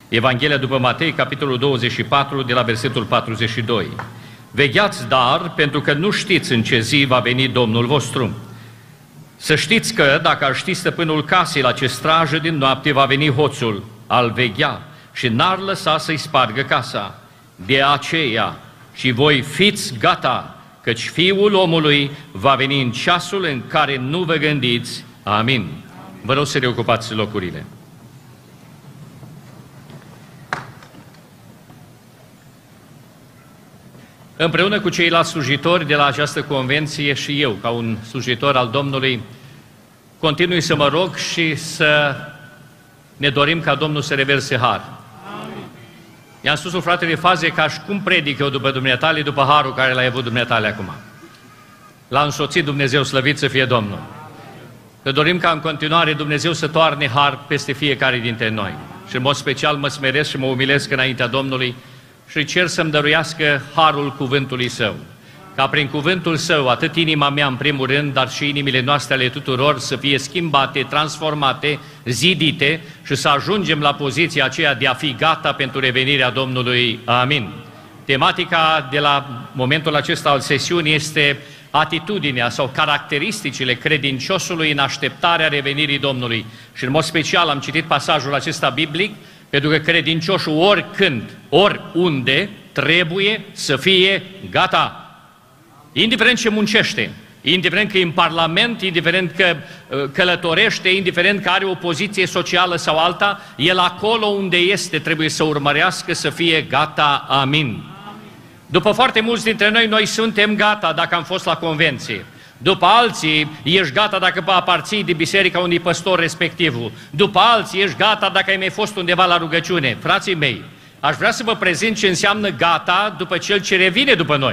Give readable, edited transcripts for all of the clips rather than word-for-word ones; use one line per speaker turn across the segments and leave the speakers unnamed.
Evanghelia după Matei, capitolul 24, de la versetul 42. Vegheați, dar, pentru că nu știți în ce zi va veni Domnul vostru. Să știți că, dacă ar ști stăpânul casei la ce strajă din noapte va veni hoțul, al veghea și n-ar lăsa să-i spargă casa. De aceea și voi fiți gata, căci Fiul omului va veni în ceasul în care nu vă gândiți. Amin. Vă rog să reocupați locurile. Împreună cu ceilalți slujitori de la această convenție și eu, ca un slujitor al Domnului, continui să mă rog și să ne dorim ca Domnul să reverse har. I-am spus lui fratele Faze ca și cum predic eu după dumneatale, după harul care l-a avut dumneatale acum. L-a însoțit Dumnezeu, slăvit să fie Domnul. Că dorim ca în continuare Dumnezeu să toarne har peste fiecare dintre noi. Și în mod special mă smeresc și mă umilesc înaintea Domnului și cer să-mi dăruiască harul cuvântului Său. Ca prin cuvântul Său, atât inima mea în primul rând, dar și inimile noastre ale tuturor să fie schimbate, transformate, zidite și să ajungem la poziția aceea de a fi gata pentru revenirea Domnului. Amin. Tematica de la momentul acesta al sesiunii este atitudinea sau caracteristicile credinciosului în așteptarea revenirii Domnului. Și în mod special am citit pasajul acesta biblic, pentru că credincioșul oricând, oriunde, trebuie să fie gata. Indiferent ce muncește, indiferent că e în Parlament, indiferent că călătorește, indiferent că are o poziție socială sau alta, el acolo unde este trebuie să urmărească să fie gata. Amin. După foarte mulți dintre noi suntem gata dacă am fost la convenție. După alții, ești gata dacă aparții de biserica unui păstor respectivul. După alții, ești gata dacă ai mai fost undeva la rugăciune. Frații mei, aș vrea să vă prezint ce înseamnă gata după Cel ce revine după noi.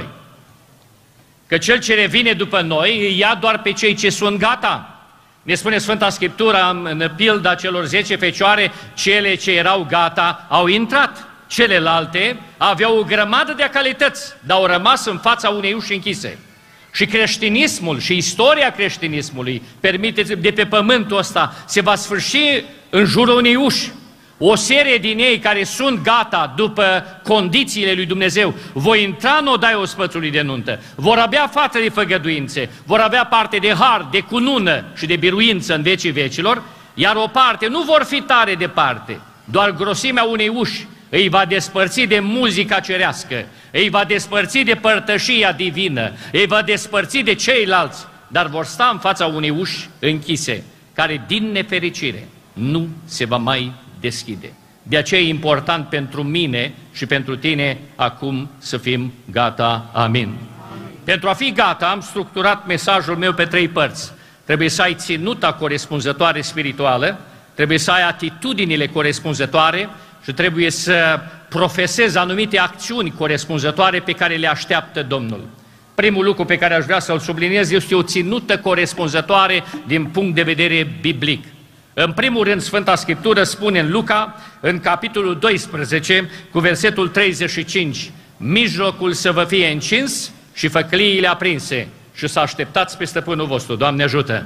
Că Cel ce revine după noi îi ia doar pe cei ce sunt gata. Ne spune Sfânta Scriptură în pilda celor 10 fecioare, cele ce erau gata au intrat. Celelalte aveau o grămadă de calități, dar au rămas în fața unei uși închise. Și creștinismul și istoria creștinismului, permiteți, de pe pământul ăsta, se va sfârși în jurul unei uși. O serie din ei care sunt gata după condițiile lui Dumnezeu vor intra în odaia ospățului de nuntă, vor avea față de făgăduințe, vor avea parte de har, de cunună și de biruință în vecii vecilor, iar o parte nu vor fi tare departe, doar grosimea unei uși îi va despărți de muzica cerească, îi va despărți de părtășia divină, îi va despărți de ceilalți, dar vor sta în fața unei uși închise, care din nefericire nu se va mai deschide. De aceea e important pentru mine și pentru tine acum să fim gata. Amin. Pentru a fi gata am structurat mesajul meu pe 3 părți. Trebuie să ai ținuta corespunzătoare spirituală, trebuie să ai atitudinile corespunzătoare și trebuie să profesezi anumite acțiuni corespunzătoare pe care le așteaptă Domnul. Primul lucru pe care aș vrea să-l subliniez este o ținută corespunzătoare din punct de vedere biblic. În primul rând, Sfânta Scriptură spune în Luca, în capitolul 12, cu versetul 35, mijlocul să vă fie încins și făcliile aprinse și să așteptați pe stăpânul vostru. Doamne ajută!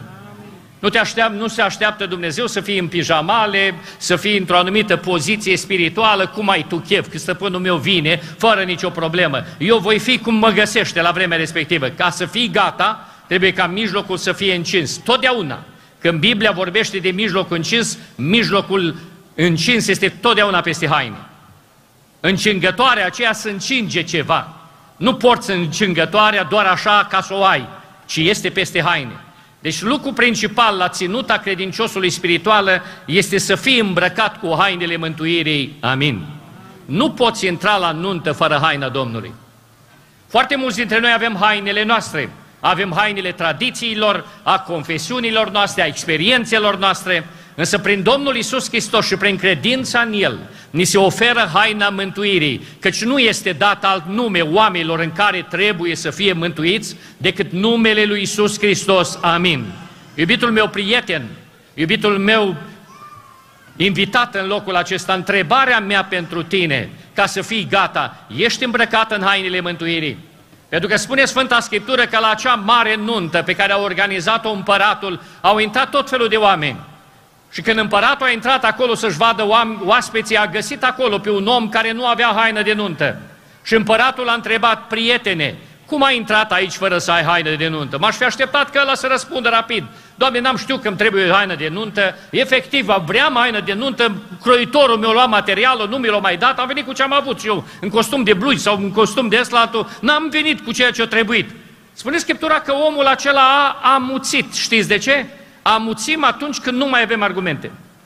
Nu se așteaptă Dumnezeu să fii în pijamale, să fii într-o anumită poziție spirituală, cum ai tu chef, că stăpânul meu vine, fără nicio problemă. Eu voi fi cum mă găsește la vremea respectivă. Ca să fii gata, trebuie ca mijlocul să fie încins. Totdeauna, când Biblia vorbește de mijlocul încins, mijlocul încins este totdeauna peste haine. Încingătoarea aceea să încinge ceva. Nu porți încingătoarea doar așa ca să o ai, ci este peste haine. Deci lucrul principal la ținuta credinciosului spirituală este să fii îmbrăcat cu hainele mântuirii. Amin. Nu poți intra la nuntă fără haina Domnului. Foarte mulți dintre noi avem hainele noastre. Avem hainele tradițiilor, a confesiunilor noastre, a experiențelor noastre, însă prin Domnul Iisus Hristos și prin credința în El, ni se oferă haina mântuirii, căci nu este dat alt nume oamenilor în care trebuie să fie mântuiți decât numele lui Iisus Hristos. Amin. Iubitul meu prieten, iubitul meu invitat în locul acesta, întrebarea mea pentru tine, ca să fii gata, ești îmbrăcat în hainele mântuirii? Pentru că spune Sfânta Scriptură că la acea mare nuntă pe care a organizat-o împăratul au intrat tot felul de oameni Și când împăratul a intrat acolo să-și vadă oaspeții, a găsit acolo pe un om care nu avea haină de nuntă. Și împăratul a întrebat: prietene, cum ai intrat aici fără să ai haină de nuntă? M-aș fi așteptat că ăla să răspundă rapid: Doamne, n-am știut că îmi trebuie haină de nuntă, efectiv, vreau haină de nuntă, croitorul mi-a luat materialul, nu mi l-a mai dat, am venit cu ce am avut și eu, în costum de blugi sau în costum de eslatul, n-am venit cu ceea ce a trebuit. Spune Scriptura că omul acela a amuțit. Știți de ce? Amuțim atunci când nu mai avem argumente.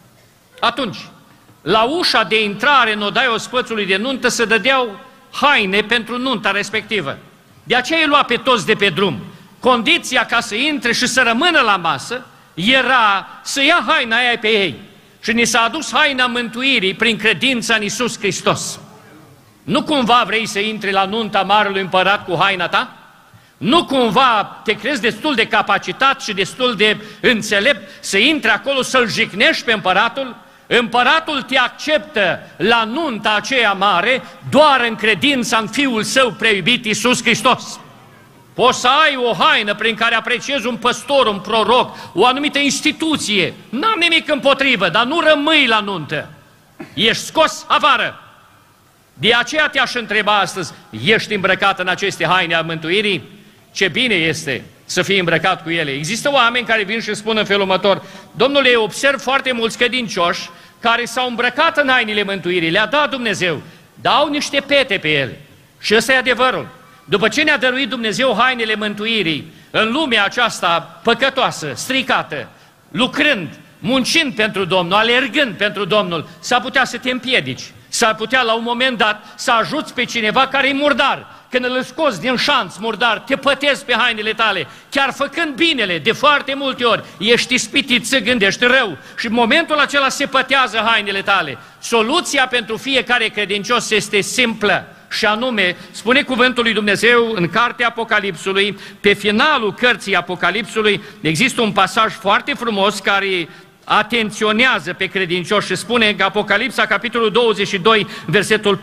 Atunci, la ușa de intrare în odaia ospățului de nuntă se dădeau haine pentru nunta respectivă. De aceea îi lua pe toți de pe drum. Condiția ca să intre și să rămână la masă era să ia haina aia pe ei. Și ni s-a adus haina mântuirii prin credința în Iisus Hristos. Nu cumva vrei să intri la nunta Marelui Împărat cu haina ta? Nu cumva te crezi destul de capacitat și destul de înțelept să intri acolo să-l jignești pe împăratul? Împăratul te acceptă la nunta aceea mare doar în credința în Fiul Său preiubit Iisus Hristos. Poți să ai o haină prin care apreciezi un păstor, un proroc, o anumită instituție. N-am nimic împotrivă, dar nu rămâi la nuntă. Ești scos afară. De aceea te-aș întreba astăzi: ești îmbrăcat în aceste haine a mântuirii? Ce bine este să fii îmbrăcat cu ele. Există oameni care vin și spun în felul următor: Domnule, eu observ foarte mulți credincioși care s-au îmbrăcat în hainele mântuirii, le-a dat Dumnezeu, dau niște pete pe ele. Și ăsta e adevărul. După ce ne-a dăruit Dumnezeu hainele mântuirii în lumea aceasta păcătoasă, stricată, lucrând, muncind pentru Domnul, alergând pentru Domnul, s-ar putea să te împiedici, s-ar putea la un moment dat să ajuți pe cineva care e murdar. Când îl scoți din șanț murdar, te pătezi pe hainele tale, chiar făcând binele, de foarte multe ori, ești ispitit să gândești rău și în momentul acela se pătează hainele tale. Soluția pentru fiecare credincios este simplă și anume, spune cuvântul lui Dumnezeu în cartea Apocalipsului, pe finalul cărții Apocalipsului, există un pasaj foarte frumos care atenționează pe credincioși și spune că Apocalipsa, capitolul 22, versetul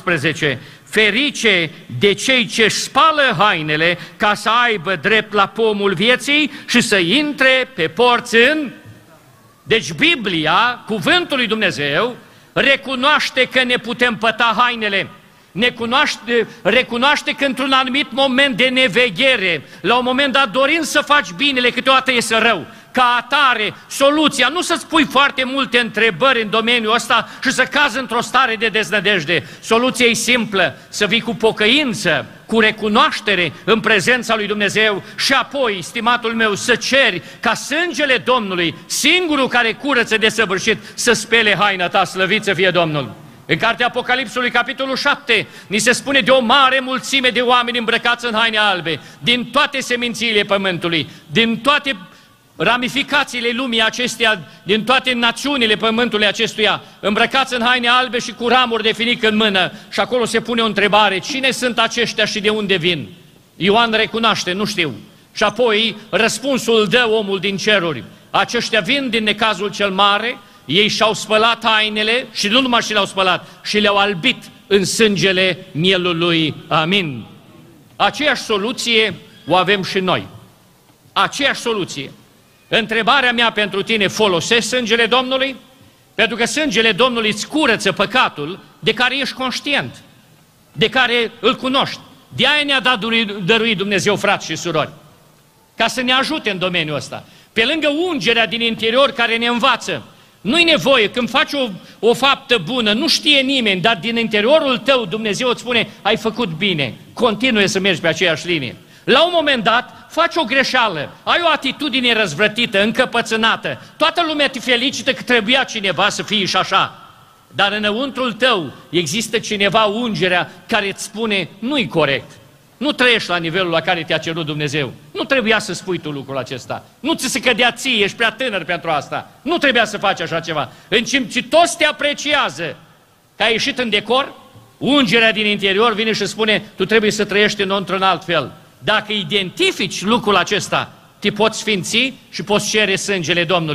14: ferice de cei ce își spală hainele ca să aibă drept la pomul vieții și să intre pe porți în... Deci Biblia, cuvântul lui Dumnezeu, recunoaște că ne putem păta hainele. Recunoaște că într-un anumit moment de neveghere, la un moment dat dorind să faci binele, câteodată iese rău. Ca atare, soluția, nu să-ți pui foarte multe întrebări în domeniul ăsta și să cazi într-o stare de deznădejde. Soluția e simplă: să vii cu pocăință, cu recunoaștere în prezența lui Dumnezeu și apoi, stimatul meu, să ceri ca sângele Domnului, singurul care curăță de săvârșit, să spele haina ta, slăvit să fie Domnul. În cartea Apocalipsului, capitolul 7, ni se spune de o mare mulțime de oameni îmbrăcați în haine albe, din toate semințiile pământului, din toate ramificațiile lumii acesteia, din toate națiunile pământului acestuia, îmbrăcați în haine albe și cu ramuri de finic în mână. Și acolo se pune o întrebare: cine sunt aceștia și de unde vin? Ioan recunoaște: nu știu. Și apoi răspunsul dă omul din ceruri: aceștia vin din necazul cel mare, ei și-au spălat hainele și nu numai și le-au spălat, și le-au albit în sângele mielului. Amin. Aceeași soluție o avem și noi. Aceeași soluție. Întrebarea mea pentru tine: folosești sângele Domnului? Pentru că sângele Domnului îți curăță păcatul de care ești conștient, de care îl cunoști. De aia ne-a dăruit Dumnezeu, frați și surori, ca să ne ajute în domeniul ăsta. Pe lângă ungerea din interior care ne învață, nu-i nevoie, când faci o faptă bună, nu știe nimeni, dar din interiorul tău Dumnezeu îți spune: ai făcut bine, continue să mergi pe aceeași linie. La un moment dat, faci o greșeală, ai o atitudine răzvrătită, încăpățânată, toată lumea te felicită că trebuia cineva să fie și așa. Dar înăuntrul tău există cineva, ungerea, care îți spune: nu-i corect, nu trăiești la nivelul la care te-a cerut Dumnezeu, nu trebuia să spui tu lucrul acesta, nu ți se cădea ție, ești prea tânăr pentru asta, nu trebuia să faci așa ceva. În timp ce toți te apreciază că ai ieșit în decor, ungerea din interior vine și spune: tu trebuie să trăiești într-un alt fel. Dacă identifici lucrul acesta, te poți sfinți și poți cere sângele Domnului.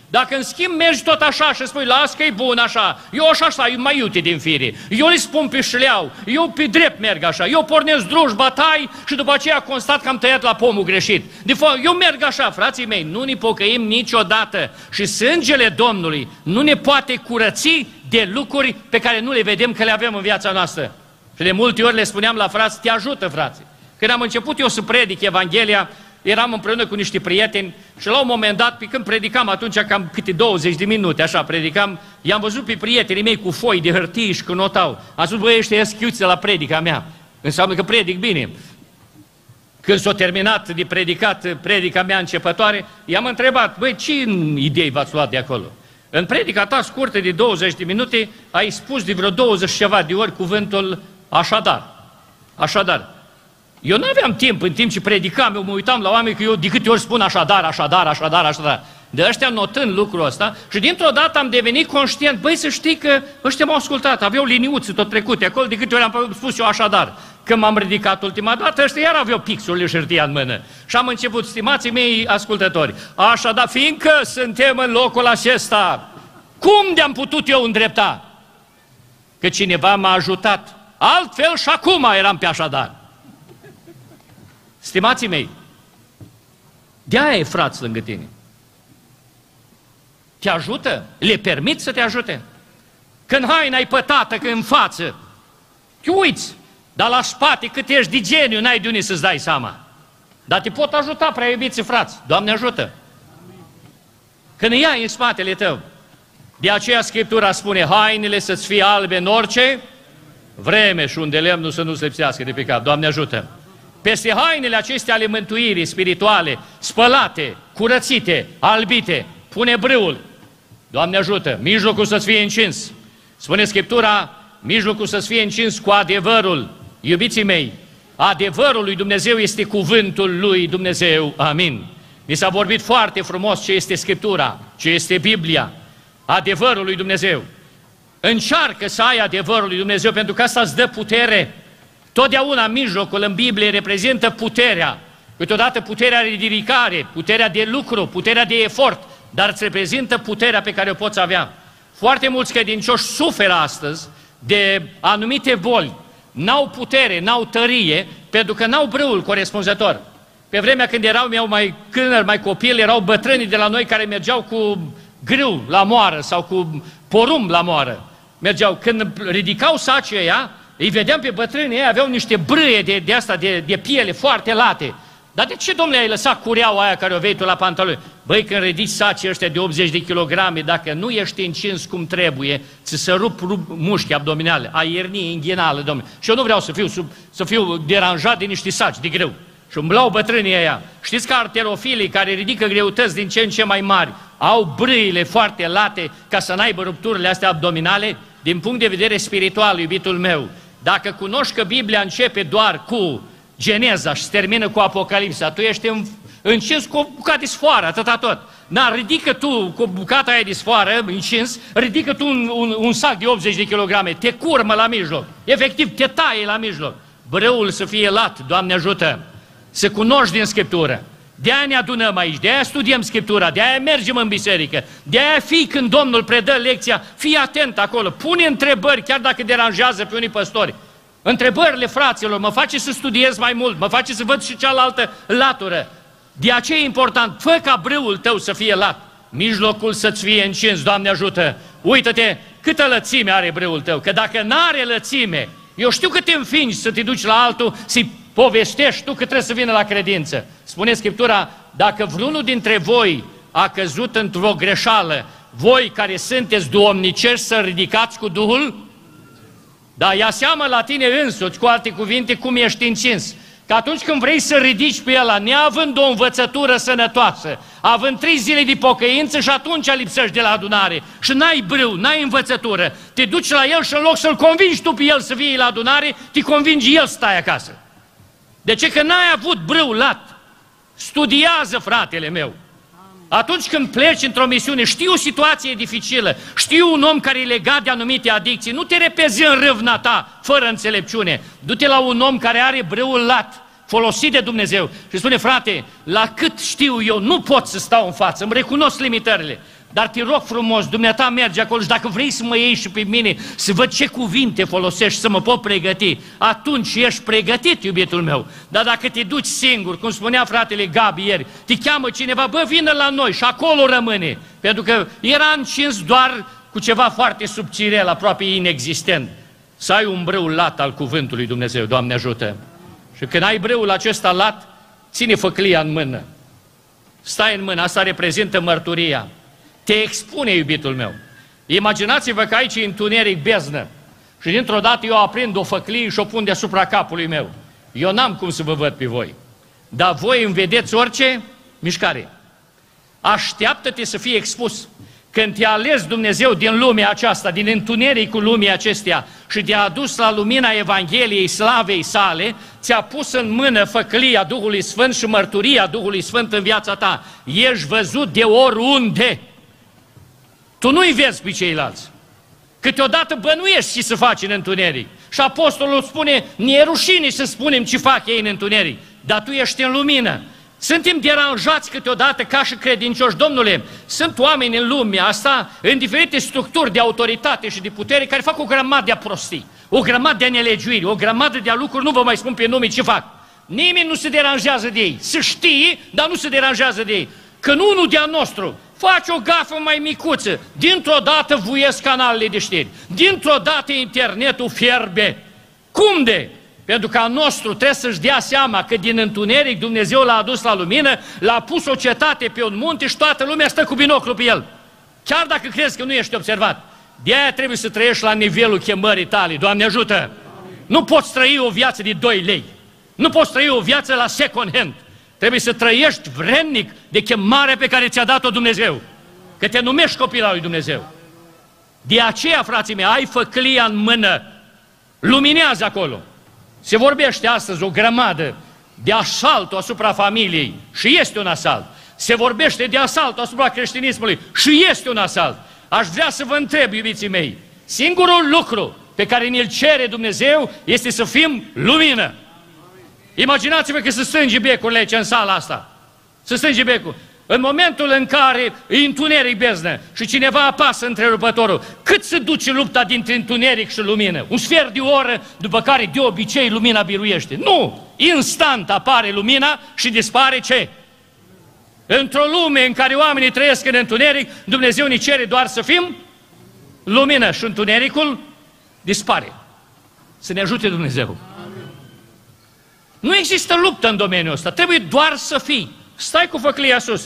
Dacă în schimb mergi tot așa și spui, las că e bun așa, eu așa, mai iute din fire, eu îi spun pe șleau, eu pe drept merg așa, eu pornesc drujba tai și după aceea constat că am tăiat la pomul greșit. De fapt, eu merg așa, frații mei, nu ne pocăim niciodată și sângele Domnului nu ne poate curăți de lucruri pe care nu le vedem că le avem în viața noastră. Și de multe ori le spuneam la frați, te ajută, frații. Când am început eu să predic Evanghelia, eram împreună cu niște prieteni și la un moment dat, pe când predicam atunci cam câte 20 de minute, așa predicam, i-am văzut pe prietenii mei cu foi de hârtie și că notau. Am spus, băi, ăștia schiuți la predica mea. Înseamnă că predic bine. Când s-a terminat de predicat predica mea începătoare, i-am întrebat, băi, ce idei v-ați luat de acolo? În predica ta scurtă de 20 de minute, ai spus de vreo 20 ceva de ori cuvântul așadar. Așadar. Eu nu aveam timp, în timp ce predicam, eu mă uitam la oameni că eu de câte ori spun așadar, așadar, așadar, așadar. De ăștia notând lucrul ăsta și dintr-o dată am devenit conștient, băi, să știi că ăștia m-au ascultat, aveau liniuțe tot trecute, acolo de câte ori am spus eu așadar. Când m-am ridicat ultima dată, ăștia iar aveau pixurile și hârtia în mână. Și am început, stimații mei ascultători, așadar, fiindcă suntem în locul acesta, cum de-am putut eu îndrepta? Că cineva m-a ajutat, altfel și acum eram pe așadar. Stimații mei, de-aia e frați lângă tine. Te ajută? Le permit să te ajute? Când haina e pătată, că în față, te uiți, dar la spate cât ești de geniu, n-ai de unde să-ți dai seama. Dar te pot ajuta, prea iubiți frați. Doamne ajută! Când ia în spatele tău, de aceea Scriptura spune, hainele să-ți fie albe în orice vreme și unde lemnul să nu-ți lipsească de pe cap. Doamne ajută! Peste hainele acestea ale mântuirii spirituale, spălate, curățite, albite, pune brâul. Doamne ajută, mijlocul să-ți fie încins. Spune Scriptura, mijlocul să-ți fie încins cu adevărul. Iubiții mei, adevărul lui Dumnezeu este cuvântul lui Dumnezeu. Amin. Mi s-a vorbit foarte frumos ce este Scriptura, ce este Biblia. Adevărul lui Dumnezeu. Încearcă să ai adevărul lui Dumnezeu, pentru că asta îți dă putere. Totdeauna mijlocul în Biblie reprezintă puterea. Câteodată puterea de ridicare, puterea de lucru, puterea de efort, dar îți reprezintă puterea pe care o poți avea. Foarte mulți credincioși suferă astăzi de anumite boli, n-au putere, n-au tărie, pentru că n-au brâul corespunzător. Pe vremea când erau mai tânări, mai copil, erau bătrânii de la noi care mergeau cu grâu la moară sau cu porumb la moară. Mergeau, când ridicau sacii ăia, îi vedeam pe bătrânii ei, aveau niște brâie de piele foarte late. Dar de ce, domnule, ai lăsat cureaua aia care o vei tu la pantaloni? Băi, când ridici sacii ăștia de 80 de kilograme, dacă nu ești încins cum trebuie, ți se rup mușchi abdominale, ai iernie inghinală, domnule. Și eu nu vreau să fiu deranjat de niște saci de greu. Și umblau bătrânii aia. Știți că arterofilii care ridică greutăți din ce în ce mai mari au brâile foarte late ca să n-aibă rupturile astea abdominale? Din punct de vedere spiritual, iubitul meu, dacă cunoști că Biblia începe doar cu Geneza și se termină cu Apocalipsa, tu ești încins cu o bucată de sfoară, atâta tot. Dar ridică tu cu bucata aia de sfoară, încins, ridică tu un sac de 80 de kilograme, te curmă la mijloc, efectiv te taie la mijloc. Brâul să fie lat, Doamne ajută, să cunoști din Scriptură. De-aia ne adunăm aici, de-aia studiem Scriptura, de-aia mergem în biserică, de-aia fii când Domnul predă lecția, fii atent acolo, pune întrebări, chiar dacă deranjează pe unii păstori. Întrebările fraților mă face să studiez mai mult, mă face să văd și cealaltă latură. De aceea e important, fă ca brâul tău să fie lat, mijlocul să-ți fie încins, Doamne ajută. Uită-te câtă lățime are brâul tău, că dacă n-are lățime, eu știu că te înfingi să te duci la altul, să-i povestești tu că trebuie să vină la credință. Spune Scriptura, dacă vreunul dintre voi a căzut într-o greșeală, voi care sunteți duomnicești să ridicați cu Duhul, da, ia seama la tine însuți, cu alte cuvinte, cum ești încins. Că atunci când vrei să ridici pe ăla, neavând o învățătură sănătoasă, având 3 zile de pocăință și atunci lipsești de la adunare și n-ai brâu, n-ai învățătură, te duci la el și în loc să-l convingi tu pe el să vie la adunare, te convingi el să stai acasă. De ce? Că n-ai avut brâu lat. Studiază, fratele meu. Atunci când pleci într-o misiune, știi o situație dificilă, știi un om care e legat de anumite adicții, nu te repezi în râvna ta, fără înțelepciune. Du-te la un om care are brâul lat, folosit de Dumnezeu și spune, frate, la cât știu eu, nu pot să stau în față, îmi recunosc limitările,
dar te rog frumos, dumneata merge acolo și dacă vrei să mă iei și pe mine, să văd ce cuvinte folosești, să mă pot pregăti, atunci ești pregătit, iubitul meu. Dar dacă te duci singur, cum spunea fratele Gabi ieri, te cheamă cineva, bă, vină la noi și acolo rămâne, pentru că era încins doar cu ceva foarte subțirel, aproape inexistent. Să ai un brâu lat al cuvântului Dumnezeu, Doamne ajută. Și când ai brâul acesta lat, ține făclia în mână. Stai în mână, asta reprezintă mărturia. Te expune, iubitul meu. Imaginați-vă că aici e întuneric, beznă. Și dintr-o dată eu aprind o făclie și o pun deasupra capului meu. Eu n-am cum să vă văd pe voi. Dar voi îmi vedeți orice mișcare. Așteaptă-te să fii expus. Când te-a ales Dumnezeu din lumea aceasta, din întunericul lumii acesteia și te-a adus la lumina Evangheliei slavei sale, ți-a pus în mână făclia Duhului Sfânt și mărturia Duhului Sfânt în viața ta. Ești văzut de oriunde. Tu nu-i vezi pe ceilalți. Câteodată bănuiești ce să faci în întuneric. Și apostolul spune, ne-e rușine să spunem ce fac ei în întuneric, dar tu ești în lumină. Suntem deranjați câteodată ca și credincioși. Domnule, sunt oameni în lumea asta, în diferite structuri de autoritate și de putere, care fac o grămadă de prostii, o grămadă de nelegiuiri, o grămadă de lucruri, nu vă mai spun pe nume ce fac. Nimeni nu se deranjează de ei. Se știe, dar nu se deranjează de ei. Când unul de-a nostru face o gafă mai micuță, dintr-o dată vuiesc canalele de știri, dintr-o dată internetul fierbe. Cum de? Pentru că al nostru trebuie să-și dea seama că din întuneric Dumnezeu l-a adus la lumină, l-a pus o cetate pe un munte și toată lumea stă cu binoclu pe el. Chiar dacă crezi că nu ești observat. De-aia trebuie să trăiești la nivelul chemării tale. Doamne ajută! Amin. Nu poți trăi o viață de 2 lei. Nu poți trăi o viață la second hand. Trebuie să trăiești vrednic de chemarea pe care ți-a dat-o Dumnezeu. Că te numești copil al lui Dumnezeu. De aceea, frații mei, ai făclia în mână. Luminează acolo. Se vorbește astăzi o grămadă de asaltul asupra familiei și este un asalt. Se vorbește de asaltul asupra creștinismului și este un asalt. Aș vrea să vă întreb, iubiții mei, singurul lucru pe care ne-l cere Dumnezeu este să fim lumină. Imaginați-vă că se strânge becurile aici în sala asta. Se strânge becul. În momentul în care e întuneric beznă și cineva apasă întrerupătorul, cât se duce lupta dintre întuneric și lumină? Un sfert de oră, după care de obicei lumina biruiește. Nu! Instant apare lumina și dispare ce? Într-o lume în care oamenii trăiesc în întuneric, Dumnezeu ne cere doar să fim lumină și întunericul dispare. Să ne ajute Dumnezeu. Nu există luptă în domeniul ăsta, trebuie doar să fii. Stai cu făclia sus.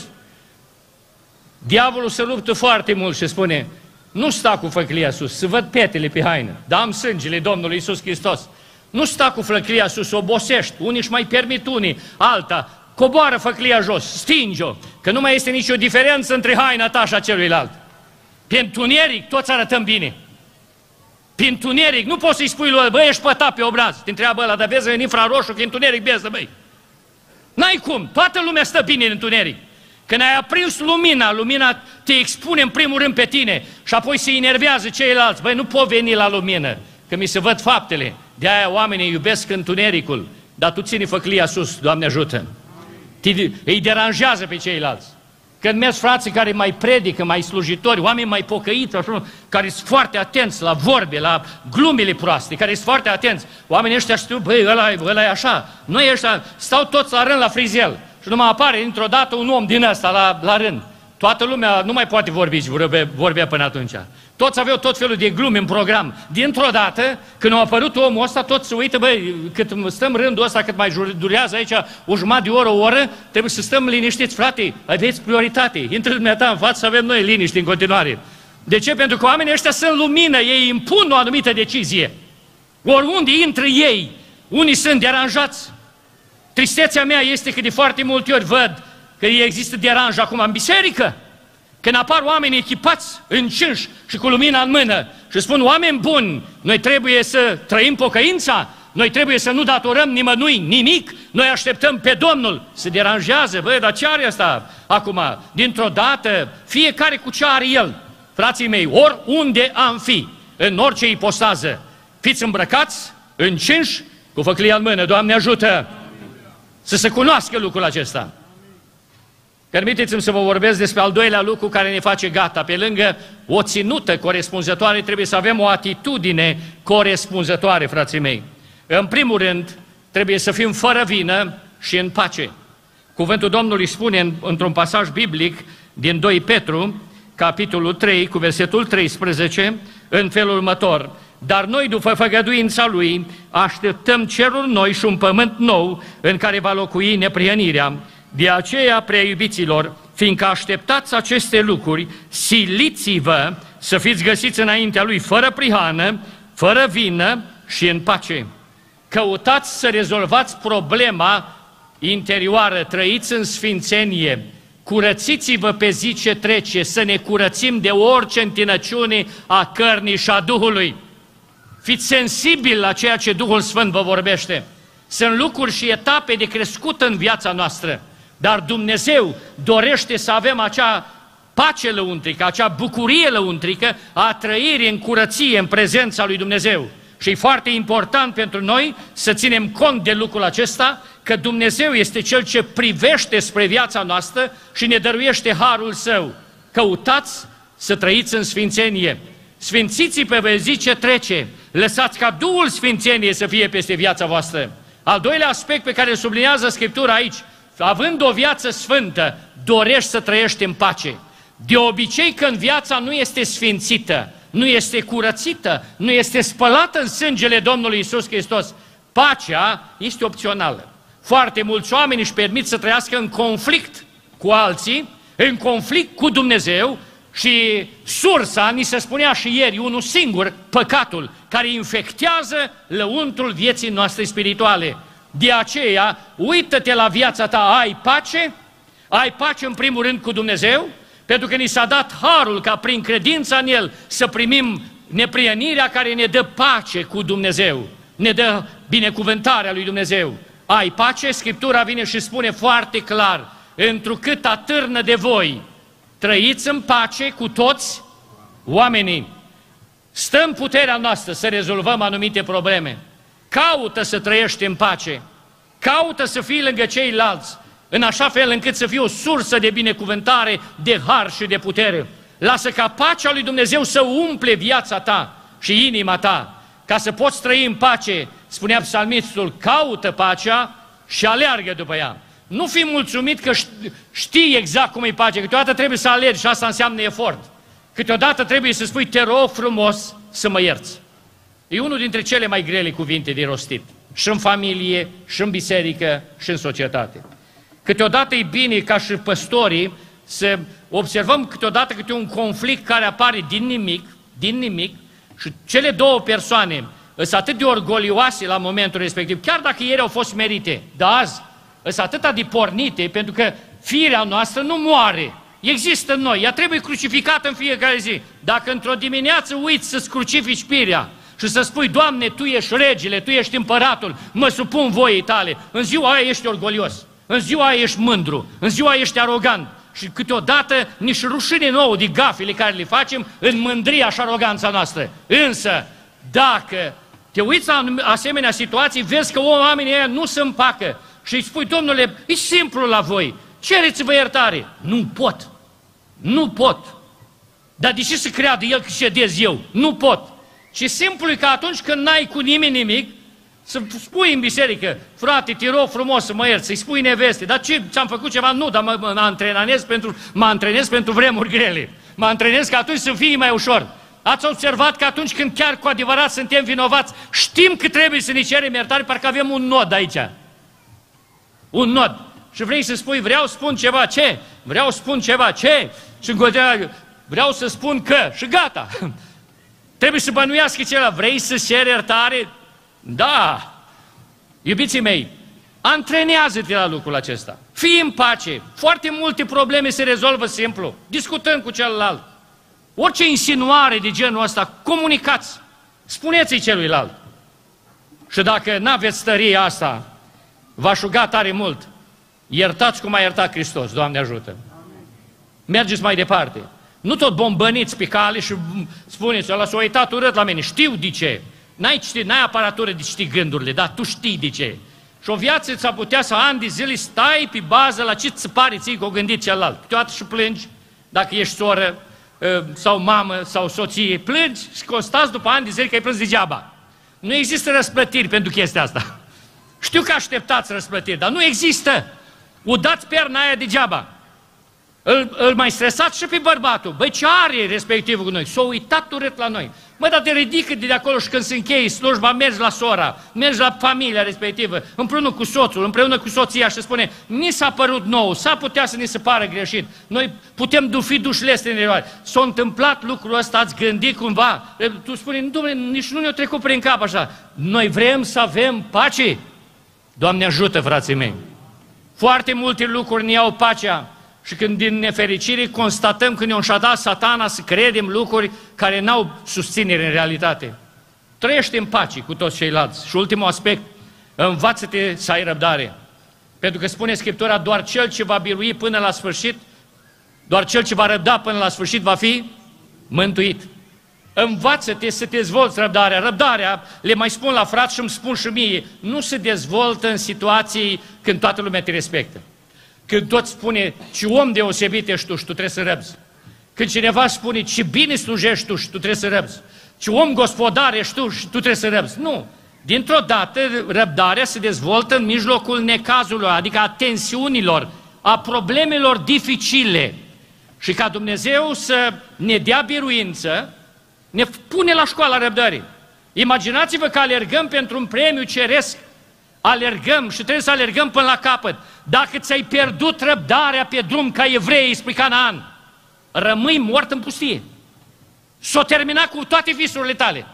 Diavolul se luptă foarte mult și spune, nu sta cu făclia sus, să văd petele pe haină, dar am sângele Domnului Iisus Hristos. Nu sta cu făclia sus, obosești, unii își mai permit unii, alta, coboară făclia jos, stinge-o, că nu mai este nicio diferență între haina ta și a celuilalt. Pe întuneric toți arătăm bine. Pe întuneric nu poți să-i spui lui, băi, ești pătat pe obraz. Te întreabă ăla, dar vezi în infraroșu că întuneric beză, băi. N-ai cum, toată lumea stă bine în întuneric. Când ai aprins lumina, lumina te expune în primul rând pe tine și apoi se enervează ceilalți. Băi, nu pot veni la lumină, că mi se văd faptele. De-aia oamenii iubesc întunericul, dar tu ține făclia sus, Doamne ajută. Îi deranjează pe ceilalți. Când mergi frații care mai predică, mai slujitori, oameni mai pocăiți, care sunt foarte atenți la vorbe, la glumele proaste, care sunt foarte atenți. Oamenii ăștia știu, băi, ăla e așa. Noi ăștia stau toți la rând la frizel. Și numai apare dintr-o dată un om din ăsta la rând. Toată lumea nu mai poate vorbi și vorbea până atunci. Toți aveau tot felul de glume în program. Dintr-o dată, când a apărut omul ăsta, toți se uită, băi, cât stăm rândul ăsta, cât mai durează aici o jumătate de oră, o oră, trebuie să stăm liniștiți, frate, aveți prioritate. Intră dumneata în față să avem noi liniști în continuare. De ce? Pentru că oamenii ăștia sunt lumină, ei impun o anumită decizie. Oriunde intră ei, unii sunt deranjați. Tristețea mea este că de foarte multe ori văd că există deranj acum în biserică. Când apar oameni echipați, încinși și cu lumina în mână și spun, oameni buni, noi trebuie să trăim pocăința, noi trebuie să nu datorăm nimănui nimic, noi așteptăm pe Domnul. Se deranjează, băi, dar ce are asta acum? Dintr-o dată, fiecare cu ce are el. Frații mei, oriunde am fi, în orice ipostază, fiți îmbrăcați, încinși, cu făclia în mână, Doamne ajută! Să se cunoască lucrul acesta. Permiteți-mi să vă vorbesc despre al doilea lucru care ne face gata. Pe lângă o ținută corespunzătoare, trebuie să avem o atitudine corespunzătoare, frații mei. În primul rând, trebuie să fim fără vină și în pace. Cuvântul Domnului spune într-un pasaj biblic din 2 Petru, capitolul 3, cu versetul 13, în felul următor: dar noi, după făgăduința Lui, așteptăm ceruri noi și un pământ nou în care va locui neprihănirea. De aceea, prea iubiților, fiindcă așteptați aceste lucruri, siliți-vă să fiți găsiți înaintea Lui fără prihană, fără vină și în pace. Căutați să rezolvați problema interioară, trăiți în sfințenie, curățiți-vă pe zi ce trece, să ne curățim de orice întinăciune a cărnii și a Duhului. Fiți sensibili la ceea ce Duhul Sfânt vă vorbește. Sunt lucruri și etape de crescut în viața noastră, dar Dumnezeu dorește să avem acea pace lăuntrică, acea bucurie lăuntrică a trăirii în curăție, în prezența lui Dumnezeu. Și e foarte important pentru noi să ținem cont de lucrul acesta, că Dumnezeu este Cel ce privește spre viața noastră și ne dăruiește harul Său. Căutați să trăiți în sfințenie. Sfințiți-i pe zi ce trece. Lăsați ca Duhul Sfințeniei să fie peste viața voastră. Al doilea aspect pe care îl sublinează Scriptura aici: având o viață sfântă, dorești să trăiești în pace. De obicei, când viața nu este sfințită, nu este curățită, nu este spălată în sângele Domnului Iisus Hristos, pacea este opțională. Foarte mulți oameni își permit să trăiască în conflict cu alții, în conflict cu Dumnezeu, și sursa, ni se spunea și ieri, unul singur, păcatul, care infectează lăuntrul vieții noastre spirituale. De aceea, uită-te la viața ta, ai pace în primul rând cu Dumnezeu, pentru că ni s-a dat harul ca prin credința în El să primim neprienirea care ne dă pace cu Dumnezeu, ne dă binecuvântarea lui Dumnezeu. Ai pace? Scriptura vine și spune foarte clar: întrucât atârnă de voi, trăiți în pace cu toți oamenii. Stă în puterea noastră să rezolvăm anumite probleme. Caută să trăiești în pace. Caută să fii lângă ceilalți, în așa fel încât să fie o sursă de binecuvântare, de har și de putere. Lasă ca pacea lui Dumnezeu să umple viața ta și inima ta, ca să poți trăi în pace. Spunea psalmistul: caută pacea și aleargă după ea. Nu fi mulțumit că știi exact cum e pacea. Câteodată trebuie să alergi și asta înseamnă efort. Câteodată trebuie să spui: te rog frumos să mă ierți. E unul dintre cele mai grele cuvinte de rostit. Și în familie, și în biserică, și în societate. Câteodată e bine ca și păstorii să observăm câteodată câte un conflict care apare din nimic, și cele două persoane sunt atât de orgolioase la momentul respectiv, chiar dacă ieri au fost merite, dar azi sunt atât de pornite, pentru că firea noastră nu moare, există în noi, ea trebuie crucificată în fiecare zi. Dacă într-o dimineață uiți să-ți crucifici firea și să spui: Doamne, Tu ești regele, Tu ești împăratul, mă supun voiei Tale, în ziua aia ești orgolios, în ziua aia ești mândru, în ziua aia ești arogant. Și câteodată nici rușine nouă de gafele care le facem în mândria și aroganța noastră. Însă, dacă te uiți la asemenea situații, vezi că oamenii ăia nu se împacă și îi spui: Domnule, e simplu la voi, cereți-vă iertare. Nu pot. Dar de ce să creadă el că cedez eu? Nu pot. Și simplu e că atunci când n-ai cu nimeni nimic, să spui în biserică: frate, te rog frumos să mă ierți, să-i spui neveste: dar ce, ți-am făcut ceva? Nu, dar mă antrenez pentru vremuri grele. Mă antrenez ca atunci să fie mai ușor. Ați observat că atunci când chiar cu adevărat suntem vinovați, știm că trebuie să ne cerem iertare, parcă avem un nod aici. Un nod. Și vrei să spui: vreau să spun ceva, ce? Vreau să spun ceva, ce? Și vreau să spun că, și gata. Trebuie să bănuiască ceva. Vrei să ceri iertare? Da. Iubiții mei, antrenează-te la lucrul acesta. Fii în pace. Foarte multe probleme se rezolvă simplu, discutând cu celălalt. Orice insinuare de genul ăsta, comunicați. Spuneți-i celuilalt. Și dacă n-aveți tăria asta, v-aș ruga tare mult: iertați cum a iertat Hristos, Doamne ajută. Mergeți mai departe. Nu tot bombăniți pe cale și spuneți: ăla s-a uitat urât la mine, știu de ce. N-ai aparatură de știi gândurile, dar tu știi de ce. Și o viață ți-a putea să ani de zile stai pe bază la ce ți pare ție că o gândit celălalt. Câteodată și plângi, dacă ești soră sau mamă sau soție, plângi și constați după ani de zile că ai plâns degeaba. Nu există răsplătiri pentru chestia asta. Știu că așteptați răsplătiri, dar nu există. Udați perna aia degeaba. Îl mai stresați și pe bărbatul. Băi, ce are respectivul cu noi? S-a uitat urât la noi. Mă, dar te ridică de acolo și când se încheie slujba, mergi la sora, mergi la familia respectivă, împreună cu soțul, împreună cu soția și spune, mi s-a părut nou, s-a putea să ni se pară greșit, noi putem fi duși leste în eroare. S-a întâmplat lucrul ăsta, ați gândit cumva? Tu spune, Doamne, nici nu ne-a trecut prin cap așa. Noi vrem să avem pace. Doamne ajută, frații mei. Foarte multe lucruri ne iau pacea. Și când din nefericire constatăm că ne-a înșadat Satana să credem lucruri care n-au susținere în realitate. Trăiește în pace cu toți ceilalți. Și ultimul aspect, învață-te să ai răbdare. Pentru că spune Scriptura, doar cel ce va birui până la sfârșit, doar cel ce va răbda până la sfârșit va fi mântuit. Învață-te să te dezvolți răbdarea. Răbdarea, le mai spun la frați și îmi spun și mie, nu se dezvoltă în situații când toată lumea te respectă. Când tot spune, ce om deosebit ești tu și tu trebuie să răbzi. Când cineva spune, ce bine slujești tu și tu trebuie să răbzi. Ce om gospodar ești tu și tu trebuie să răbzi. Nu. Dintr-o dată, răbdarea se dezvoltă în mijlocul necazurilor, adică a tensiunilor, a problemelor dificile. Și ca Dumnezeu să ne dea biruință, ne pune la școala răbdării. Imaginați-vă că alergăm pentru un premiu ceresc. Alergăm și trebuie să alergăm până la capăt. Dacă ți-ai pierdut răbdarea pe drum ca evrei spre Canaan, rămâi mort în pustie. S-o terminat cu toate visurile tale.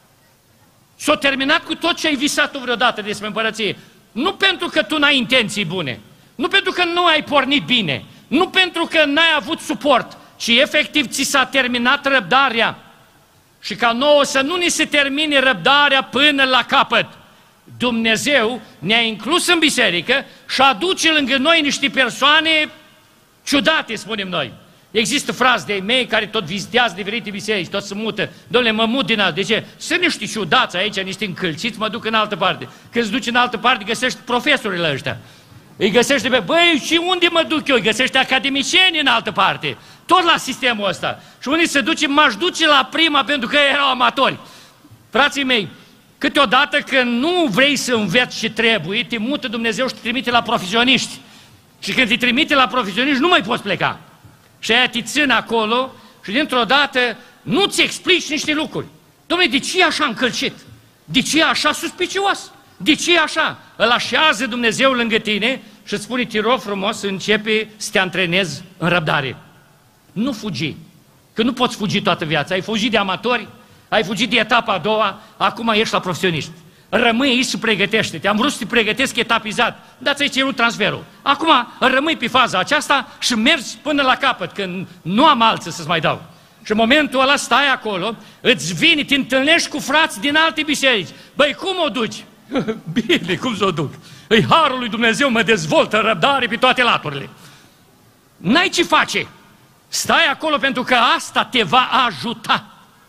S-o terminat cu tot ce ai visat tu vreodată despre împărăție. Nu pentru că tu n-ai intenții bune, nu pentru că nu ai pornit bine, nu pentru că n-ai avut suport, ci efectiv ți s-a terminat răbdarea. Și ca nouă să nu ni se termine răbdarea până la capăt. Dumnezeu ne-a inclus în biserică și aduce lângă noi niște persoane ciudate, spunem noi. Există frați de-ai mei care tot vizitează diferite biserici, tot se mută. Dom'le, mă mut din altă. De ce? Sunt niște ciudați aici, niște încălciți, mă duc în altă parte. Când se duce în altă parte, găsești profesorii ăștia. Îi găsește pe, băi, și unde mă duc eu? Îi găsește academicieni în altă parte. Tot la sistemul ăsta. Și unii se duce, m-aș duce la prima pentru că erau amatori. Frații mei, câteodată când nu vrei să înveți ce trebuie, te mută Dumnezeu și te trimite la profesioniști. Și când te trimite la profesioniști, nu mai poți pleca. Și aia te țin acolo și dintr-o dată nu-ți explici niște lucruri. Dom'le, de ce e așa încălcit? De ce e așa suspicios? De ce e așa? Îl așează Dumnezeu lângă tine și îți spune, te rog frumos, începe să te antrenezi în răbdare. Nu fugi, că nu poți fugi toată viața. Ai fugit de amatori, ai fugit de etapa a doua, acum ești la profesioniști. Rămâi aici și pregătește-te. Am vrut să te pregătesc etapizat, dar ți-ai cerut transferul. Acum rămâi pe faza aceasta și mergi până la capăt, când nu am alții să-ți mai dau. Și în momentul ăla stai acolo, îți vine, te întâlnești cu frați din alte biserici. Băi, cum o duci? Bine, cum să o duc? Îi harul lui Dumnezeu mă dezvoltă răbdare pe toate laturile. N-ai ce face. Stai acolo pentru că asta te va ajuta.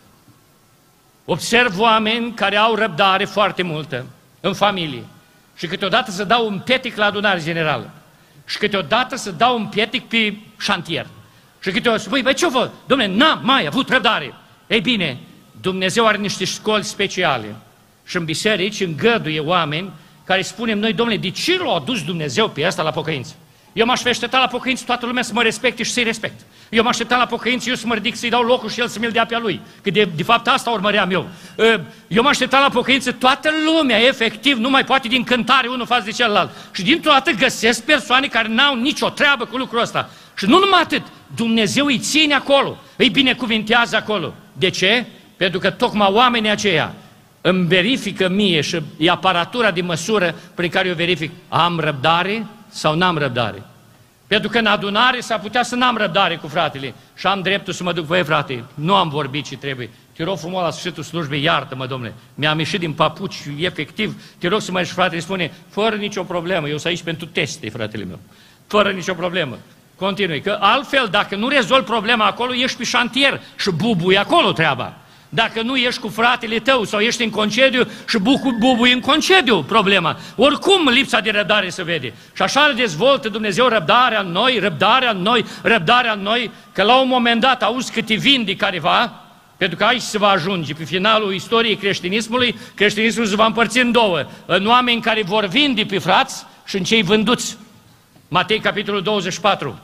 Observ oameni care au răbdare foarte multă în familie și câteodată să dau un pietic la adunare generală și câteodată să dau un pietic pe șantier și câteodată spui, băi, ce-o văd? Dom'le, n-am mai avut răbdare. Ei bine, Dumnezeu are niște școli speciale și în biserici îngăduie oameni care spunem noi, dom'le, de ce l-a adus Dumnezeu pe ăsta la pocăință? Eu m-aș fi așteptat la pocăință toată lumea să mă respecte și să-i respect. Eu m-aș așteptat la pocăință, eu să mă ridic, să-i dau locul și el să mi-l dea pe-a lui. Că de fapt asta urmăream eu. Eu m-aș așteptat la pocăință, toată lumea, efectiv, nu mai poate din cântare unul față de celălalt. Și dintr-o dată găsesc persoane care n-au nicio treabă cu lucrul ăsta. Și nu numai atât, Dumnezeu îi ține acolo, îi binecuvintează acolo. De ce? Pentru că tocmai oamenii aceia îmi verifică mie și e aparatura de măsură prin care eu verific, am răbdare sau n-am răbdare. Pentru că în adunare s-ar putea să n-am răbdare cu fratele și am dreptul să mă duc, băi frate, nu am vorbit ce trebuie. Te rog frumos la sfârșitul slujbei, iartă-mă, domnule, mi-am ieșit din papuci, efectiv, te rog să mă ieși, fratele, spune, fără nicio problemă, eu sunt aici pentru teste, fratele meu, fără nicio problemă. Continui, că altfel, dacă nu rezolvi problema acolo, ești pe șantier și bubui acolo treaba. Dacă nu ești cu fratele tău sau ești în concediu și bubui în concediu, problema. Oricum lipsa de răbdare se vede. Și așa dezvoltă Dumnezeu răbdarea în noi, răbdarea în noi, că la un moment dat auzi că te vinde careva, pentru că aici se va ajunge, pe finalul istoriei creștinismului, creștinismul se va împărți în două, în oameni care vor vinde pe frați și în cei vânduți. Matei, capitolul 24.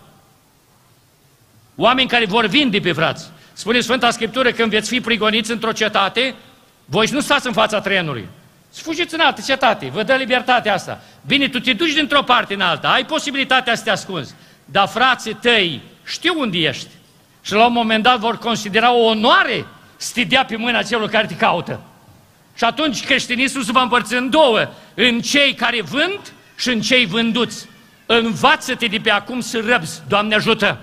Oameni care vor vinde pe frați. Spune Sfânta Scriptură, când veți fi prigoniți într-o cetate, voi nu stați în fața trenului. Să fugiți în altă cetate, vă dă libertatea asta. Bine, tu te duci dintr-o parte în alta, ai posibilitatea să te ascunzi. Dar frații tăi știu unde ești. Și la un moment dat vor considera o onoare să te dea pe mâna celor care te caută. Și atunci creștinismul se va împărți în două, în cei care vând și în cei vânduți. Învață-te de pe acum să răbzi, Doamne ajută!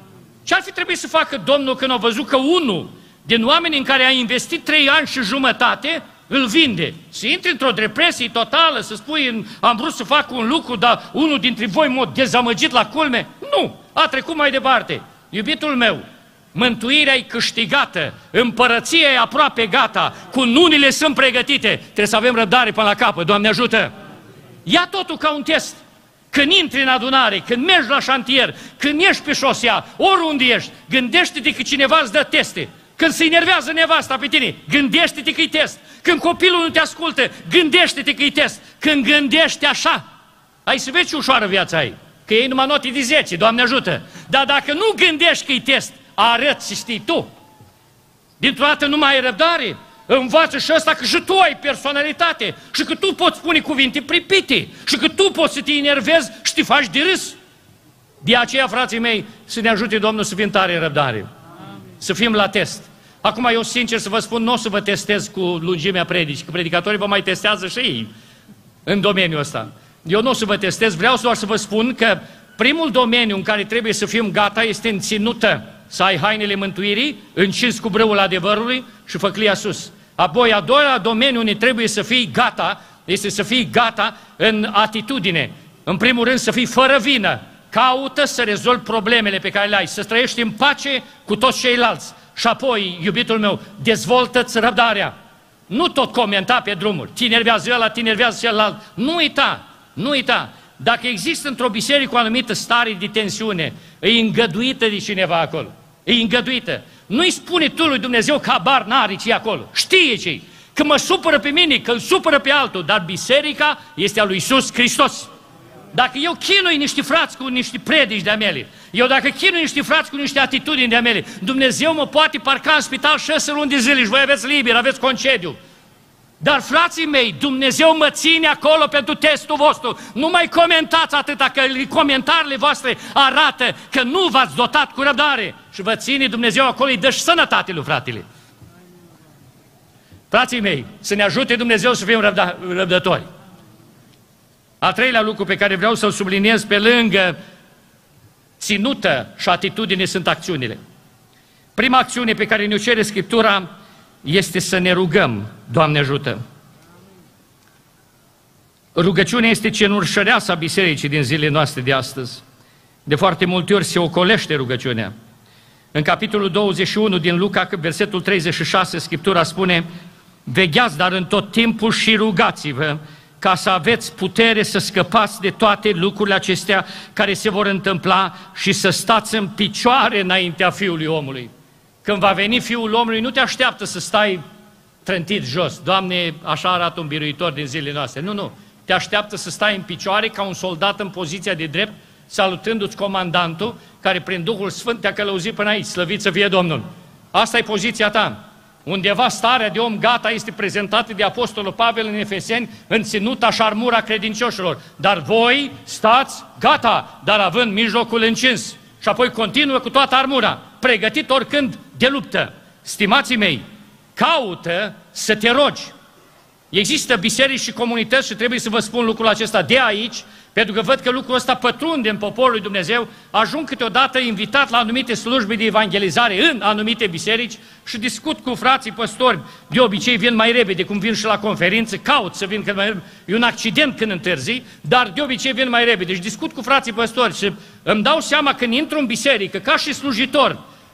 Ce ar fi trebuit să facă Domnul când a văzut că unul din oamenii în care a investit 3 ani și jumătate îl vinde? Să intri într-o depresie totală, să spui, am vrut să fac un lucru, dar unul dintre voi m-a dezamăgit la culme? Nu! A trecut mai departe. Iubitul meu, mântuirea e câștigată, împărăția e aproape gata, cununile sunt pregătite, trebuie să avem răbdare până la capăt, Doamne ajută! Ia totul ca un test. Când intri în adunare, când mergi la șantier, când ești pe șosea, oriunde ești, gândește-te că cineva îți dă teste. Când se enervează nevasta pe tine, gândește-te că-i test. Când copilul nu te ascultă, gândește-te că-i test. Când gândești așa, ai să vezi ce ușoară viața ai. Că ei numai note de 10, Doamne ajută. Dar dacă nu gândești că-i test, arăți și știi tu. Dintr-o dată nu mai ai răbdare. Învață și ăsta că și tu ai personalitate și că tu poți spune cuvinte pripite și că tu poți să te enervezi și te faci de râs. De aceea, frații mei, să ne ajute Domnul să fim tare în răbdare. Amin. Să fim la test. Acum eu sincer să vă spun, nu o să vă testez cu lungimea predicii, că predicatorii vă mai testează și ei în domeniul ăsta. Eu nu o să vă testez, vreau doar să vă spun că primul domeniu în care trebuie să fim gata este în ținută. Să ai hainele mântuirii, încins cu brâul adevărului și făclia sus. Apoi, a doilea domeniu unde trebuie să fii gata, este să fii gata în atitudine. În primul rând să fii fără vină. Caută să rezolvi problemele pe care le ai, să trăiești în pace cu toți ceilalți. Și apoi, iubitul meu, dezvoltă-ți răbdarea. Nu tot comenta pe drumuri. Te enervează ăla, te enervează celălalt. Nu uita, nu uita. Dacă există într-o biserică o anumită stare de tensiune, e îngăduită de cineva acolo. E îngăduită. Nu-i spune tu lui Dumnezeu că habar n-are ce acolo. Știe ce-i. Că mă supără pe mine, că îl supără pe altul. Dar biserica este a lui Iisus Hristos. Dacă eu chinui niște frați cu niște predici de-a mele, eu dacă chinui niște frați cu niște atitudini de-a mele, Dumnezeu mă poate parca în spital 6 luni de zile și voi aveți liber, aveți concediu. Dar, frații mei, Dumnezeu mă ține acolo pentru testul vostru. Nu mai comentați atâta, că comentariile voastre arată că nu v-ați dotat cu răbdare. Și vă ține Dumnezeu acolo, îi dă și sănătate lui fratele. Frații mei, să ne ajute Dumnezeu să fim răbdători. Al treilea lucru pe care vreau să-l subliniez pe lângă ținută și atitudine sunt acțiunile. Prima acțiune pe care ne-o cere Scriptura este să ne rugăm, Doamne ajută. Rugăciunea este cenușăreasa bisericii din zilele noastre de astăzi. De foarte multe ori se ocolește rugăciunea. În capitolul 21 din Luca, versetul 36, Scriptura spune: vegheați, dar în tot timpul și rugați-vă, ca să aveți putere să scăpați de toate lucrurile acestea care se vor întâmpla și să stați în picioare înaintea Fiului omului. Când va veni Fiul omului, nu te așteaptă să stai trântit jos. Doamne, așa arată un biruitor din zilele noastre. Nu, nu. Te așteaptă să stai în picioare ca un soldat în poziția de drept, salutându-ți comandantul, care prin Duhul Sfânt te-a călăuzit până aici. Slăvit să fie Domnul. Asta e poziția ta. Undeva starea de om gata este prezentată de Apostolul Pavel în Efeseni, în ținuta și armura credincioșilor. Dar voi stați gata, dar având mijlocul încins. Și apoi continuă cu toată armura, pregătit oricând de luptă. Stimații mei, caută să te rogi. Există biserici și comunități și trebuie să vă spun lucrul acesta de aici, pentru că văd că lucrul ăsta pătrunde în poporul lui Dumnezeu, ajung câteodată invitat la anumite slujbe de evangelizare în anumite biserici și discut cu frații păstori. De obicei vin mai repede, cum vin și la conferință, caut să vin cât mai repede. E un accident când întârzi, dar de obicei vin mai repede. Deci discut cu frații păstori și îmi dau seama când intru în biserică, ca și slujitor,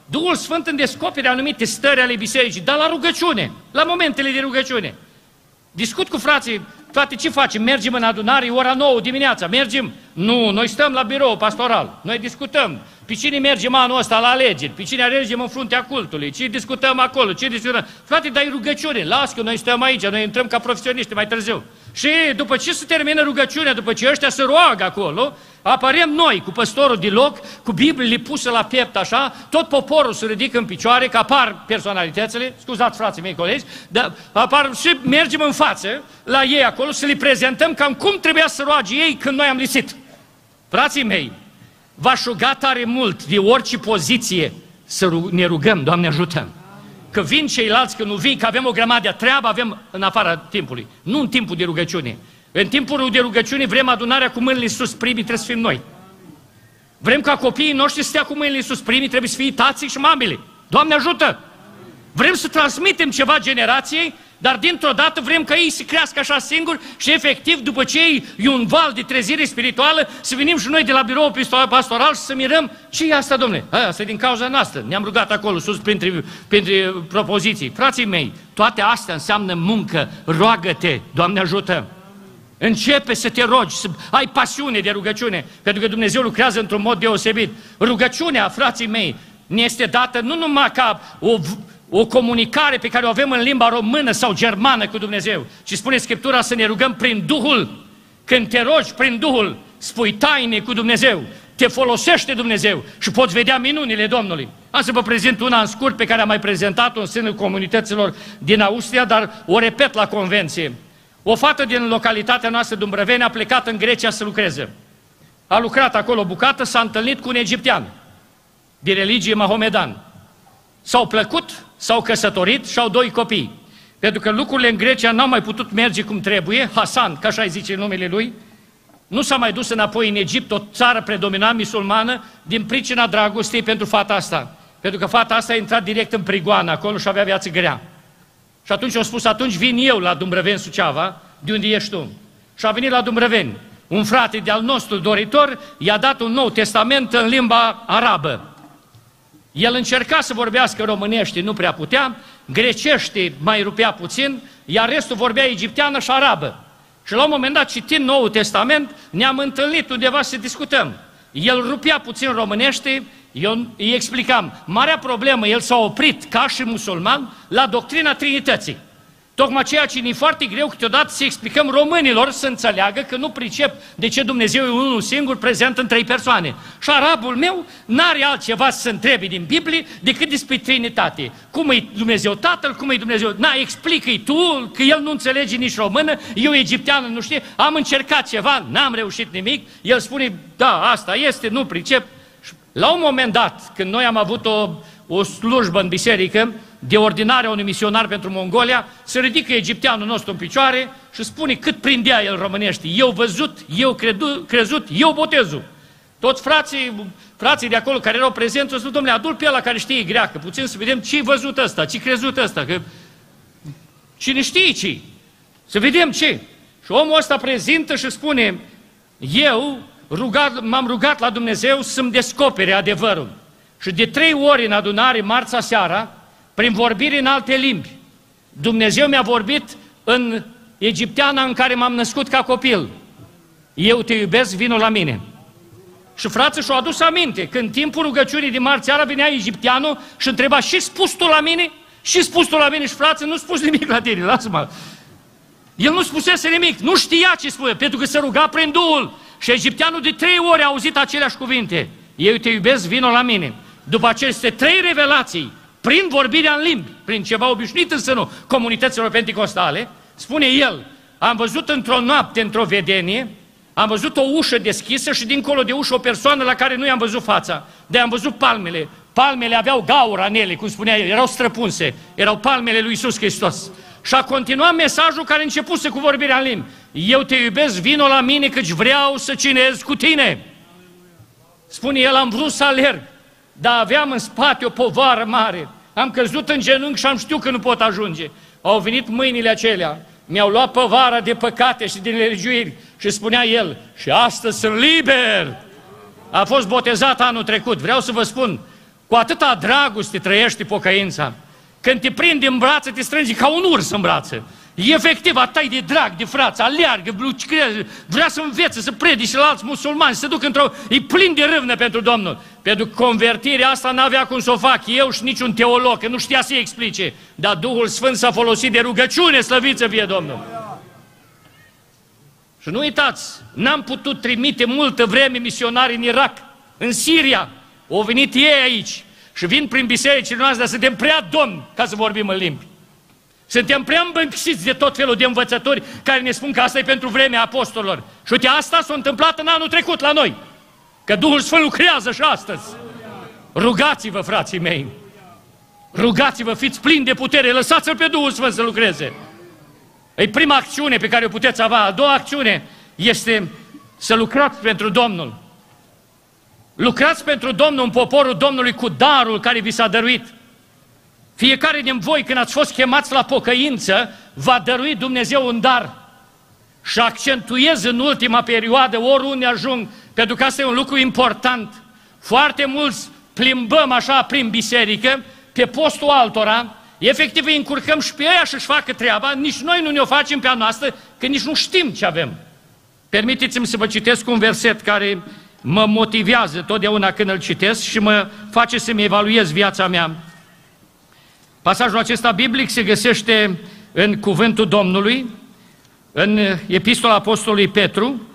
Duhul Sfânt îmi descopere anumite stări ale bisericii, dar la rugăciune, la momentele de rugăciune. Discut cu frații, toate ce facem? Mergem în adunare, ora 9 dimineața, mergem? Nu, noi stăm la birou pastoral, noi discutăm. Pe cine mergem anul ăsta la alegeri? Pe cine alegem în fruntea cultului? Ce discutăm acolo? Ce discutăm? Frate, dai rugăciune, las că noi stăm aici, noi intrăm ca profesioniști mai târziu. Și după ce se termină rugăciunea, după ce ăștia se roagă acolo, apărem noi cu păstorul de loc, cu Bibliile puse la piept așa, tot poporul se ridică în picioare, că apar personalitățile, scuzați frații mei colegi, dar apar și mergem în față la ei acolo să le prezentăm cam cum trebuia să roage ei când noi am lipsit. Frații mei, v-aș ruga tare mult de orice poziție să ne rugăm, Doamne ajută! Că vin ceilalți, că nu vin, că avem o grămadă de treabă, avem în afara timpului. Nu în timpul de rugăciune. În timpul de rugăciune vrem adunarea cu mâinile sus, primii trebuie să fim noi. Vrem ca copiii noștri să stea cu mâinile sus, primii trebuie să fie tații și mamele. Doamne ajută! Vrem să transmitem ceva generației, dar dintr-o dată vrem ca ei să crească așa singuri și efectiv, după ce e un val de trezire spirituală, să venim și noi de la birou pastoral și să mirăm ce e asta, domnule? Asta e din cauza noastră. Ne-am rugat acolo sus printre propoziții. Frații mei, toate astea înseamnă muncă. Roagă-te, Doamne ajută! Începe să te rogi, să ai pasiune de rugăciune, pentru că Dumnezeu lucrează într-un mod deosebit. Rugăciunea, frații mei, ne este dată nu numai ca o comunicare pe care o avem în limba română sau germană cu Dumnezeu, ci spune Scriptura să ne rugăm prin Duhul. Când te rogi prin Duhul, spui taine cu Dumnezeu, te folosește Dumnezeu și poți vedea minunile Domnului. Am să vă prezint una în scurt pe care am mai prezentat-o în sânul comunităților din Austria, dar o repet la convenție. O fată din localitatea noastră Dumbrăveni a plecat în Grecia să lucreze. A lucrat acolo o bucată, s-a întâlnit cu un egiptean de religie mahomedan. S-au plăcut, s-au căsătorit și au 2 copii. Pentru că lucrurile în Grecia n-au mai putut merge cum trebuie, Hasan, ca așa zice numele lui, nu s-a mai dus înapoi în Egipt, o țară predominant musulmană, din pricina dragostei pentru fata asta. Pentru că fata asta a intrat direct în prigoană acolo și avea viață grea. Și atunci au spus, atunci vin eu la Dumbrăveni, Suceava, de unde ești tu. Și a venit la Dumbrăveni. Un frate de-al nostru doritor i-a dat un Nou Testament în limba arabă. El încerca să vorbească românește, nu prea putea, grecește mai rupea puțin, iar restul vorbea egipteană și arabă. Și la un moment dat, citind Noul Testament, ne-am întâlnit undeva să discutăm. El rupea puțin românește, eu îi explicam. Marea problemă, el s-a oprit ca și musulman la doctrina Trinității. Tocmai ceea ce ne-e foarte greu câteodată să explicăm românilor să înțeleagă că nu pricep de ce Dumnezeu e unul singur prezent în 3 persoane. Și arabul meu n-are altceva să se întrebe din Biblie decât despre Trinitate. Cum e Dumnezeu Tatăl, cum e Dumnezeu... explică-i tu, că el nu înțelege nici română, eu egipteană nu știu, am încercat ceva, n-am reușit nimic, el spune, da, asta este, nu pricep. La un moment dat, când noi am avut o slujbă în biserică, de ordinare a unui misionar pentru Mongolia, se ridică egipteanul nostru în picioare și spune cât prindea el românește. Eu văzut, eu crezut, eu botezul. Toți frații de acolo care erau prezenți, au spus, domnule, adu-l pe ăla care știe greacă, puțin să vedem ce-i văzut ăsta, ce-i crezut ăsta, că cine știe ce-i, să vedem ce. Și omul ăsta prezintă și spune, eu m-am rugat la Dumnezeu să-mi descopere adevărul. Și de 3 ori în adunare, marțea seara, prin vorbire în alte limbi, Dumnezeu mi-a vorbit în egipteana în care m-am născut ca copil. Eu te iubesc, vino la mine. Și frații și-au adus aminte, când în timpul rugăciunii de marți seara venea egipteanul și întreba, și spus tu la mine? Și spus tu la mine? Și frații, nu spus nimic la tine, lasă-mă. El nu spusese nimic, nu știa ce spune, pentru că se ruga prin Duhul. Și egipteanul de 3 ori a auzit aceleași cuvinte. Eu te iubesc, vino la mine. După aceste 3 revelații, prin vorbirea în limbi, prin ceva obișnuit în sânul comunităților penticostale, spune el, am văzut într-o noapte, într-o vedenie, am văzut o ușă deschisă și dincolo de ușă o persoană la care nu i-am văzut fața, de am văzut palmele. Palmele aveau gaură în ele, cum spunea el, erau străpunse, erau palmele lui Iisus Hristos. Și a continuat mesajul care începuse cu vorbirea în limbi. Eu te iubesc, vino la mine căci vreau să cinez cu tine. Spune el, am vrut să alerg, dar aveam în spate o povară mare. Am căzut în genunchi și am știut că nu pot ajunge. Au venit mâinile acelea, mi-au luat povara de păcate și de nelegiuiri și spunea el, și astăzi sunt liber. A fost botezat anul trecut. Vreau să vă spun, Cu atâta dragoste trăiește pocăința. Când te prinde în brațe, te strângi ca un urs în brațe. Efectiv, atât de drag de frață, aleargă, vrea să învețe, să predice la alți musulmani, să ducă e plin de râvnă pentru Domnul. Pentru convertirea asta n-avea cum să o fac eu și niciun teolog, că nu știa să-i explice. Dar Duhul Sfânt s-a folosit de rugăciune, slăvit să fie Domnul. Și nu uitați, n-am putut trimite multă vreme misionari în Irak, în Siria. Au venit ei aici și vin prin bisericile noastre, dar suntem prea domni ca să vorbim în limbi. Suntem prea îmbânciți de tot felul de învățători care ne spun că asta e pentru vremea apostolilor. Și uite, asta s-a întâmplat în anul trecut la noi. Că Duhul Sfânt lucrează și astăzi. Rugați-vă, frații mei. Rugați-vă, fiți plini de putere, lăsați-L pe Duhul Sfânt să lucreze. E prima acțiune pe care o puteți avea. A doua acțiune este să lucrați pentru Domnul. Lucrați pentru Domnul, în poporul Domnului, cu darul care vi s-a dăruit. Fiecare din voi, când ați fost chemați la pocăință, va dărui Dumnezeu un dar. Și accentuez în ultima perioadă, oriunde ajung, pentru că asta e un lucru important. Foarte mulți plimbăm așa prin biserică, pe postul altora, efectiv îi încurcăm și pe aia să-și facă treaba, nici noi nu ne-o facem pe a noastră, că nici nu știm ce avem. Permiteți-mi să vă citesc un verset care mă motivează totdeauna când îl citesc și mă face să-mi evaluez viața mea. Pasajul acesta biblic se găsește în Cuvântul Domnului, în Epistola Apostolului Petru,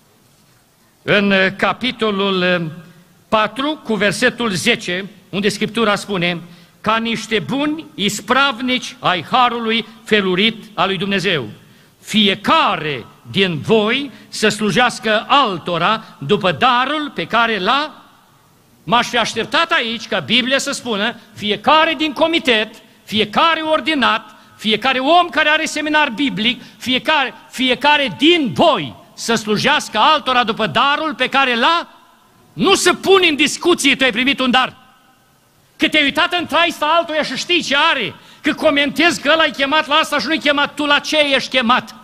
în capitolul 4, cu versetul 10, unde Scriptura spune: ca niște buni ispravnici ai harului felurit al lui Dumnezeu, fiecare din voi să slujească altora după darul pe care l-a. M-aș fi așteptat aici ca Biblia să spună fiecare din comitet, fiecare ordinat, fiecare om care are seminar biblic, fiecare din voi să slujească altora după darul pe care l-a. Nu să puni în discuție, tu ai primit un dar. Că te-ai uitat în traista altuia și știi ce are, că comentezi că ăla-i chemat la asta și nu-i chemat, tu la ce ești chemat?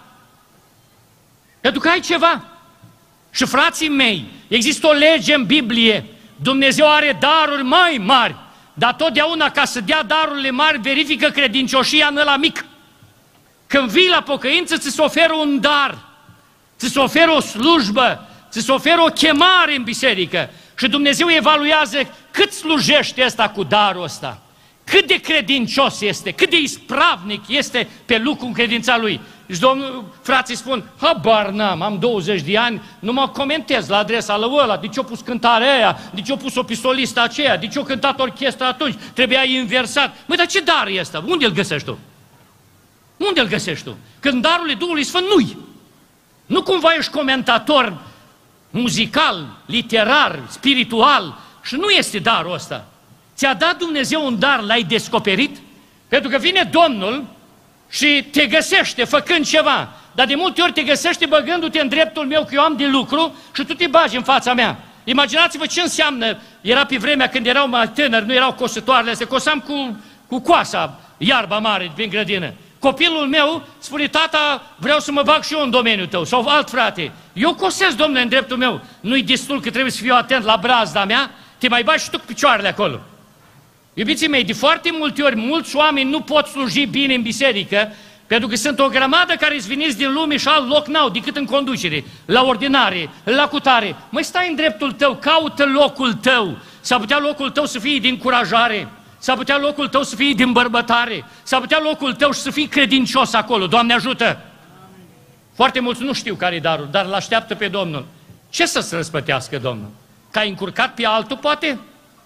Pentru că ai ceva. Și frații mei, există o lege în Biblie, Dumnezeu are daruri mai mari, dar totdeauna ca să dea darurile mari, verifică credincioșia în ăla mic. Când vii la pocăință, ți se oferă un dar, ți se oferă o slujbă, ți se oferă o chemare în biserică și Dumnezeu evaluează cât slujește ăsta cu darul ăsta, cât de credincios este, cât de ispravnic este pe lucru în credința lui. Și frații spun, habar n-am, am 20 de ani, nu mă comentez la adresa lui ăla, de ce a pus cântarea aia, de ce a pus o pistolistă aceea, de ce a cântat orchestra atunci, trebuia inversat. Măi, dar ce dar e ăsta? Unde îl găsești tu? Unde îl găsești tu? Când darul e Duhului Sfânt, nu-i. Nu cumva ești comentator muzical, literar, spiritual și nu este darul ăsta. Ți-a dat Dumnezeu un dar, l-ai descoperit? Pentru că vine Domnul și te găsește făcând ceva, dar de multe ori te găsește băgându-te în dreptul meu că eu am de lucru și tu te bagi în fața mea. Imaginați-vă ce înseamnă, era pe vremea când erau mai tânări, nu erau cosătoarele astea, cosam cu coasa iarba mare din grădină. Copilul meu spune, tata, vreau să mă bag și eu în domeniul tău, sau alt frate. Eu cosesc, domnule, în dreptul meu. Nu-i destul că trebuie să fiu atent la brazda mea, te mai bagi și tu cu picioarele acolo. Iubiții mei, de foarte multe ori, mulți oameni nu pot sluji bine în biserică, pentru că sunt o grămadă care îți veniți din lume și alt loc n-au decât în conducere, la ordinare, la cutare. Măi, stai în dreptul tău, caută locul tău. S-ar putea locul tău să fie din încurajare, s-ar putea locul tău să fie din bărbătare, s-ar putea locul tău să fii credincios acolo. Doamne ajută! Foarte mulți nu știu care-i darul, dar l-așteaptă pe Domnul. Ce să-ți răspătească Domnul? Că ai încurcat pe altul, poate?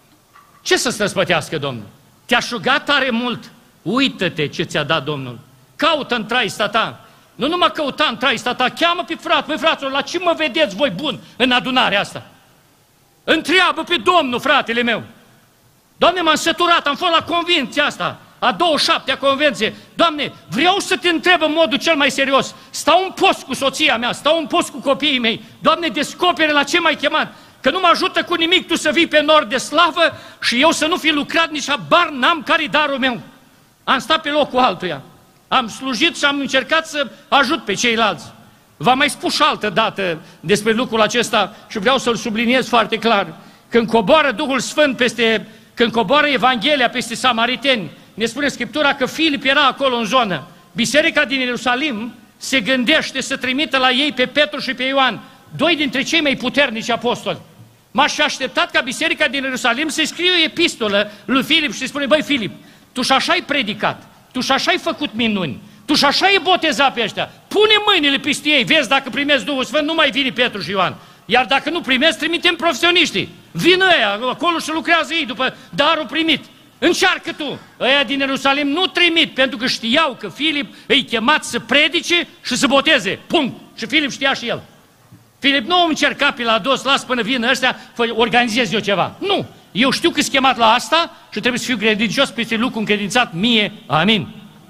Ce să-ți răspătească Domnul? Te-a șugat tare mult. Uită-te ce ți-a dat Domnul. Caută în traista ta. Nu numai căuta în traista ta, cheamă pe frate, măi fraților, la ce mă vedeți voi bun în adunarea asta? Întreabă pe Domnul, fratele meu. Doamne, m-am săturat, am fost la convenția asta, a 27-a convenție. Doamne, vreau să te întreb în modul cel mai serios. Stau în post cu soția mea, stau în post cu copiii mei. Doamne, descopere la ce m-ai chemat. Că nu mă ajută cu nimic tu să vii pe nor de slavă și eu să nu fi lucrat, nici habar n-am care-i darul meu. Am stat pe locul altuia. Am slujit și am încercat să ajut pe ceilalți. V-am mai spus și altă dată despre lucrul acesta și vreau să-l subliniez foarte clar. Când coboară Duhul Sfânt peste când coboară Evanghelia peste samariteni, ne spune Scriptura că Filip era acolo în zonă. Biserica din Ierusalim se gândește să trimită la ei pe Petru și pe Ioan, doi dintre cei mai puternici apostoli. M-aș fi așteptat ca biserica din Ierusalim să-i scrie o epistolă lui Filip și să-i spune: băi Filip, tu și așa ai predicat, tu și așa ai făcut minuni, tu și așa ai botezat pe ăștia, pune mâinile peste ei, vezi dacă primezi Duhul Sfânt, nu mai vine Petru și Ioan. Iar dacă nu primezi, trimitem profesioniștii. Vină ăia, acolo și lucrează ei după darul primit. Încearcă tu. Ăia din Ierusalim nu trimit, pentru că știau că Filip îi chemat să predice și să boteze. Punct. Și Filip știa și el. Filip nu încerca pe la dos, las până vină ăștia, organizez eu ceva. Nu. Eu știu că sunt chemat la asta și trebuie să fiu credincios peste lucru încredințat mie. Amin.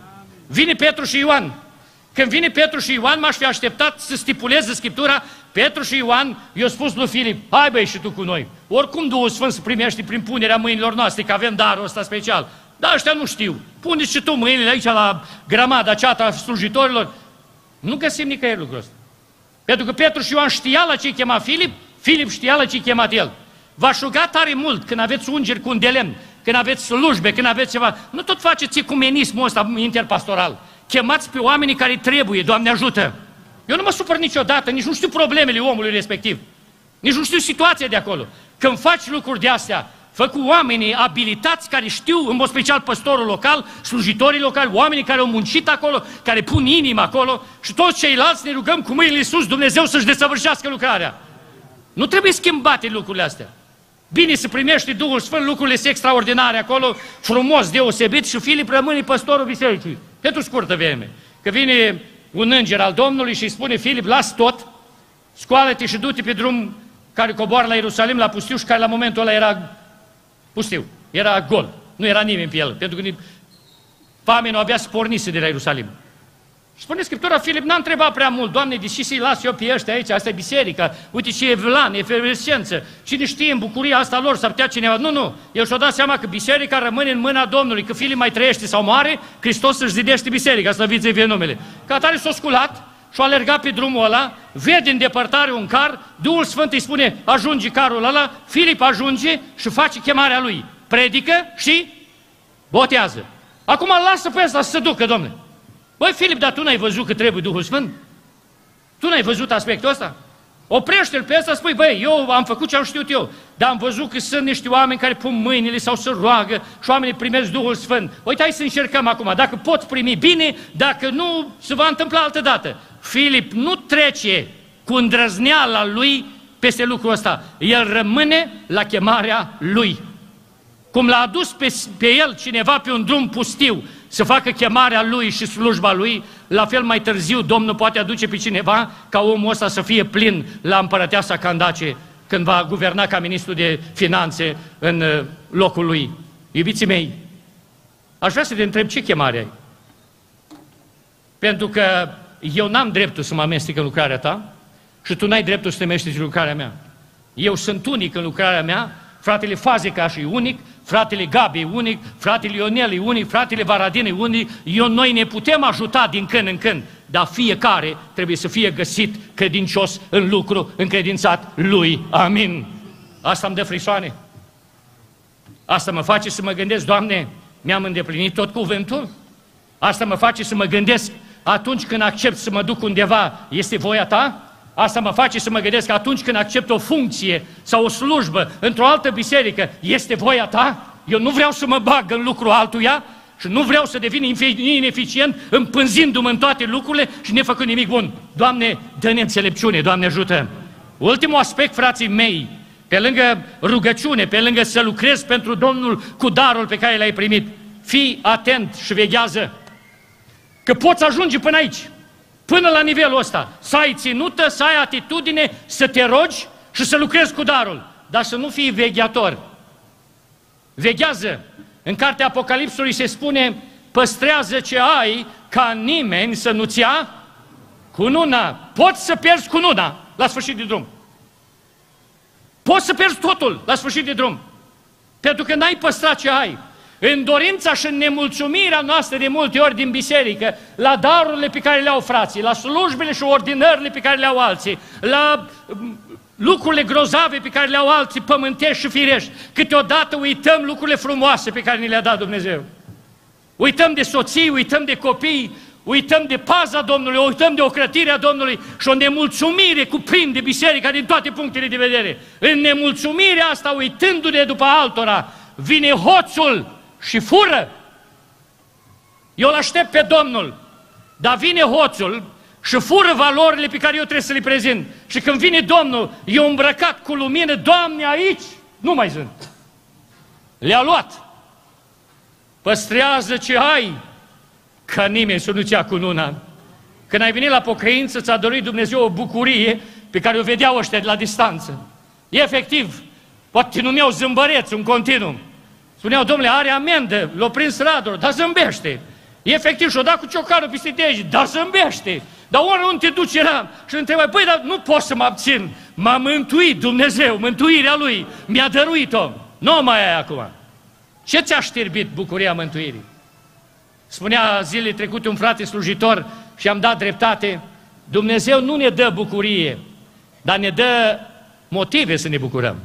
Vine Petru și Ioan. Când vine Petru și Ioan, m-aș fi așteptat să stipuleze Scriptura. Petru și Ioan i-au spus lui Filip: hai băi și tu cu noi. Oricum Duhul Sfânt se primește prin punerea mâinilor noastre, că avem darul ăsta special. Dar ăștia nu știu. Pune și tu mâinile aici la grămada aceasta a slujitorilor. Nu găsim nicăieri lucrul ăsta. Pentru că Petru și Ioan știa la ce-i chema Filip, Filip știa la ce-i chemat el. V-aș ruga tare mult când aveți ungeri cu un de lemn, când aveți slujbe, când aveți ceva, nu tot faceți ecumenismul ăsta interpastoral. Chemați pe oamenii care trebuie, Doamne ajută! Eu nu mă supăr niciodată, nici nu știu problemele omului respectiv. Nici nu știu situația de acolo. Când faci lucruri de astea, fă cu oamenii abilitați care știu, în mod special păstorul local, slujitorii locali, oamenii care au muncit acolo, care pun inima acolo și toți ceilalți ne rugăm cu mâinile sus, Dumnezeu să-și desăvârșească lucrarea. Nu trebuie schimbate lucrurile astea. Bine să primești Duhul Sfânt, lucrurile sunt extraordinare acolo, frumos, deosebit, și Filip rămâne păstorul bisericii. Pentru scurtă vreme. Că vine un înger al Domnului și îi spune: Filip, las tot, scoală-te și du-te pe drum care coboară la Ierusalim, la pustiu, și care la momentul ăla era pustiu, era gol, nu era nimeni pe el, pentru că oamenii abia spornise de la Ierusalim. Și spune Scriptura, Filip n-a întrebat prea mult: Doamne, de ce să-i las eu pe ăștia aici, asta e biserica, uite ce evlan, efervescență, cine știe în bucuria asta lor, s-ar putea cineva. Nu, el și-a dat seama că biserica rămâne în mâna Domnului, că Filip mai trăiește sau moare, Hristos își zidește biserica, slăviți fie numele. Ca atare s-a sculat și-a alergat pe drumul ăla, vede în depărtare un car, Duhul Sfânt îi spune: ajunge carul ăla, Filip ajunge și face chemarea lui, predică și botează. Acum lasă pe ăsta să se ducă, domnule. Băi, Filip, dar tu n-ai văzut că trebuie Duhul Sfânt? Tu n-ai văzut aspectul ăsta? Oprește-l pe ăsta, spui: băi, eu am făcut ce am știut eu, dar am văzut că sunt niște oameni care pun mâinile sau se roagă și oamenii primesc Duhul Sfânt. Uite, hai să încercăm acum, dacă pot primi bine, dacă nu, se va întâmpla altă dată. Filip nu trece cu îndrăzneala lui peste lucrul ăsta, el rămâne la chemarea lui. Cum l-a adus pe el cineva pe un drum pustiu să facă chemarea lui și slujba lui, la fel mai târziu Domnul poate aduce pe cineva ca omul ăsta să fie plin la împărăteasa Candace când va guverna ca ministru de finanțe în locul lui. Iubiții mei, aș vrea să te întreb: ce chemare ai? Pentru că eu n-am dreptul să mă amestec în lucrarea ta și tu n-ai dreptul să te amesteci în lucrarea mea. Eu sunt unic în lucrarea mea, fratele Fazeca e unic, fratele Gabi e unic, fratele Ionel e unic, fratele Varadin e unic. Noi ne putem ajuta din când în când, dar fiecare trebuie să fie găsit credincios în lucru încredințat lui. Amin. Asta îmi dă frisoane. Asta mă face să mă gândesc: Doamne, mi-am îndeplinit tot cuvântul? Asta mă face să mă gândesc: atunci când accept să mă duc undeva, este voia ta? Asta mă face să mă gândesc că atunci când accept o funcție sau o slujbă într-o altă biserică, este voia ta? Eu nu vreau să mă bag în lucru altuia și nu vreau să devin ineficient împânzindu-mă în toate lucrurile și nefăcând nimic bun. Doamne, dă-ne înțelepciune, Doamne ajută! Ultimul aspect, frații mei, pe lângă rugăciune, pe lângă să lucrezi pentru Domnul cu darul pe care l-ai primit, fii atent și veghează că poți ajunge până aici, până la nivelul ăsta, să ai ținută, să ai atitudine, să te rogi și să lucrezi cu darul, dar să nu fii vegheator. Veghează. În cartea Apocalipsului se spune: păstrează ce ai, ca nimeni să nu-ți ia cununa. Poți să pierzi cununa la sfârșit de drum. Poți să pierzi totul la sfârșit de drum, pentru că n-ai păstrat ce ai. În dorința și în nemulțumirea noastră de multe ori din biserică, la darurile pe care le au frații, la slujbele și ordinările pe care le au alții, la lucrurile grozave pe care le-au alții, pământești și firești. Câteodată uităm lucrurile frumoase pe care ni le-a dat Dumnezeu. Uităm de soții, uităm de copii, uităm de paza Domnului, uităm de ocrătirea Domnului și o nemulțumire cuprinde biserica din toate punctele de vedere. În nemulțumirea asta, uitându-ne după altora, vine hoțul și fură. Eu îl aștept pe Domnul, dar vine hoțul și fură valorile pe care eu trebuie să le prezint. Și când vine Domnul, eu îmbrăcat cu lumină, Doamne, aici nu mai sunt. Le-a luat. Păstrează ce ai, ca nimeni să nu-ți ia cununa. Când ai venit la pocăință, ți-a dorit Dumnezeu o bucurie pe care o vedeau ăștia de la distanță. Efectiv, poate numeau zâmbăreț un continuu. Spuneau, domnule, are amendă, l-a prins radul, dar zâmbește. Efectiv, și-o dat cu ciocanul peste degi, dar zâmbește. Dar oriunde te duci era și întrebai, păi, dar nu pot să mă abțin. M-a mântuit Dumnezeu, mântuirea Lui, mi-a dăruit-o. Nu mai ai acum. Ce ți-a știrbit bucuria mântuirii? Spunea zilele trecute un frate slujitor și am dat dreptate, Dumnezeu nu ne dă bucurie, dar ne dă motive să ne bucurăm.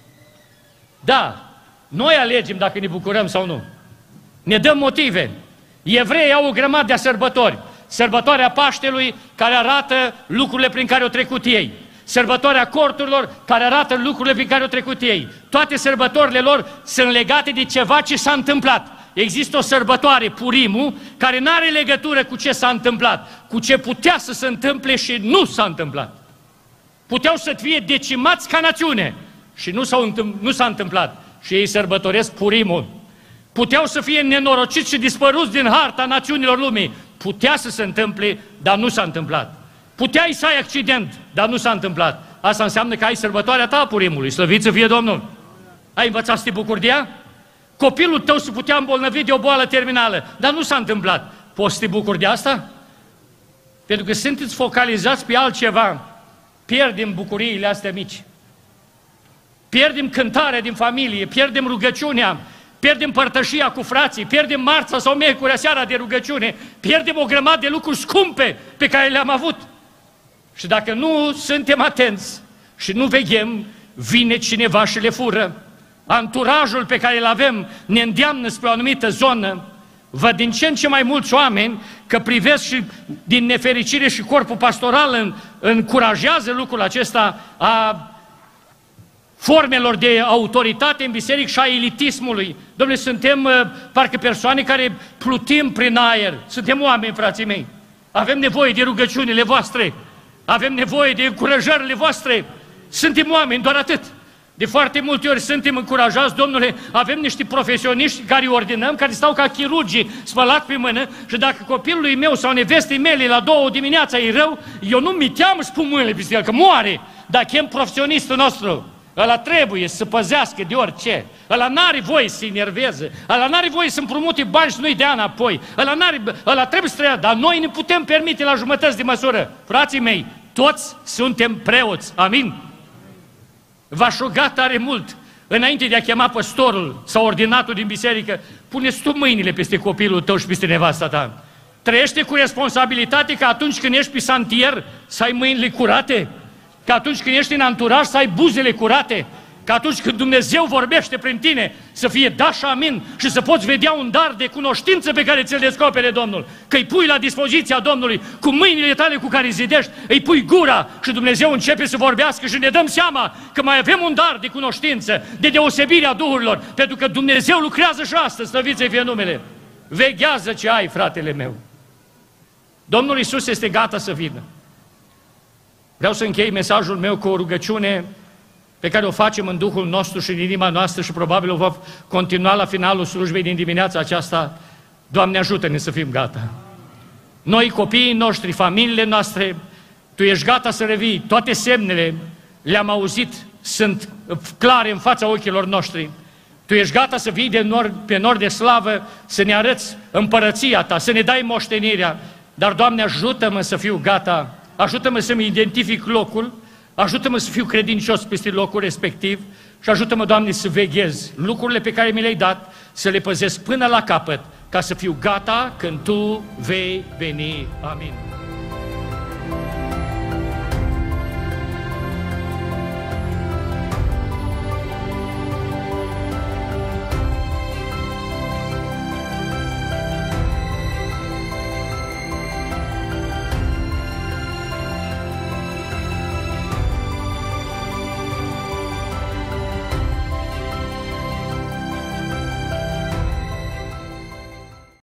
Da, noi alegem dacă ne bucurăm sau nu. Ne dăm motive. Evreii au o grămadă de sărbători. Sărbătoarea Paștelui, care arată lucrurile prin care au trecut ei. Sărbătoarea corturilor, care arată lucrurile prin care au trecut ei. Toate sărbătorile lor sunt legate de ceva ce s-a întâmplat. Există o sărbătoare, Purimul, care nu are legătură cu ce s-a întâmplat, cu ce putea să se întâmple și nu s-a întâmplat. Puteau să fie decimați ca națiune și nu s-a întâmplat. Și ei sărbătoresc Purimul. Puteau să fie nenorociți și dispăruți din harta națiunilor lumii. Putea să se întâmple, dar nu s-a întâmplat. Puteai să ai accident, dar nu s-a întâmplat. Asta înseamnă că ai sărbătoarea ta a Purimului. Slăvit să fie Domnul! Ai învățat să te bucuri de ea? Copilul tău se putea îmbolnăvi de o boală terminală, dar nu s-a întâmplat. Poți să te bucuri de asta? Pentru că sunteți focalizați pe altceva. Pierdem bucuriile astea mici. Pierdem cântarea din familie, pierdem rugăciunea, pierdem părtășia cu frații, pierdem marța sau miercurea seara de rugăciune, pierdem o grămadă de lucruri scumpe pe care le-am avut. Și dacă nu suntem atenți și nu veghem, vine cineva și le fură. Anturajul pe care îl avem ne îndeamnă spre o anumită zonă. Văd din ce în ce mai mulți oameni că privesc și din nefericire și corpul pastoral încurajează lucrul acesta a formelor de autoritate în biserică și a elitismului. Dom'le, suntem parcă persoane care plutim prin aer. Suntem oameni, frații mei. Avem nevoie de rugăciunile voastre. Avem nevoie de încurajările voastre. Suntem oameni, doar atât. De foarte multe ori suntem încurajați, domnule, avem niște profesioniști care îi ordinăm, care stau ca chirurgii spălat pe mână și dacă copilului meu sau nevestei mele la 2 dimineața e rău, eu nu mi teamă să pun mâinile peste el, că moare. Dar chem profesionistul nostru. Ăla trebuie să păzească de orice. Ăla n-are voie să se enerveze. Ăla n-are voie să împrumute bani și nu-i dea înapoi. Ăla trebuie să trăia, dar noi ne putem permite la jumătăți de măsură. Frații mei, toți suntem preoți. Amin? V-aș ruga tare mult, înainte de a chema păstorul sau ordinatul din biserică, pune-ți tu mâinile peste copilul tău și peste nevasta ta. Trăiește cu responsabilitate că atunci când ești pe santier să ai mâinile curate, că atunci când ești în anturaj să ai buzele curate, că atunci când Dumnezeu vorbește prin tine să fie da și amin și să poți vedea un dar de cunoștință pe care ți-l descopere Domnul, că îi pui la dispoziția Domnului cu mâinile tale cu care zidești, îi pui gura și Dumnezeu începe să vorbească și ne dăm seama că mai avem un dar de cunoștință, de deosebirea duhurilor, pentru că Dumnezeu lucrează și astăzi, slăvit să-i fie numele. Veghează ce ai, fratele meu. Domnul Iisus este gata să vină. Vreau să închei mesajul meu cu o rugăciune pe care o facem în Duhul nostru și în inima noastră și probabil o va continua la finalul slujbei din dimineața aceasta. Doamne, ajută-ne să fim gata. Noi, copiii noștri, familiile noastre, Tu ești gata să revii. Toate semnele le-am auzit, sunt clare în fața ochilor noștri. Tu ești gata să vii pe nor de slavă, să ne arăți împărăția Ta, să ne dai moștenirea. Dar, Doamne, ajută-mă să fiu gata, ajută-mă să-mi identific locul, ajută-mă să fiu credincios peste locul respectiv și ajută-mă, Doamne, să veghez lucrurile pe care mi le-ai dat, să le păzesc până la capăt, ca să fiu gata când Tu vei veni. Amin.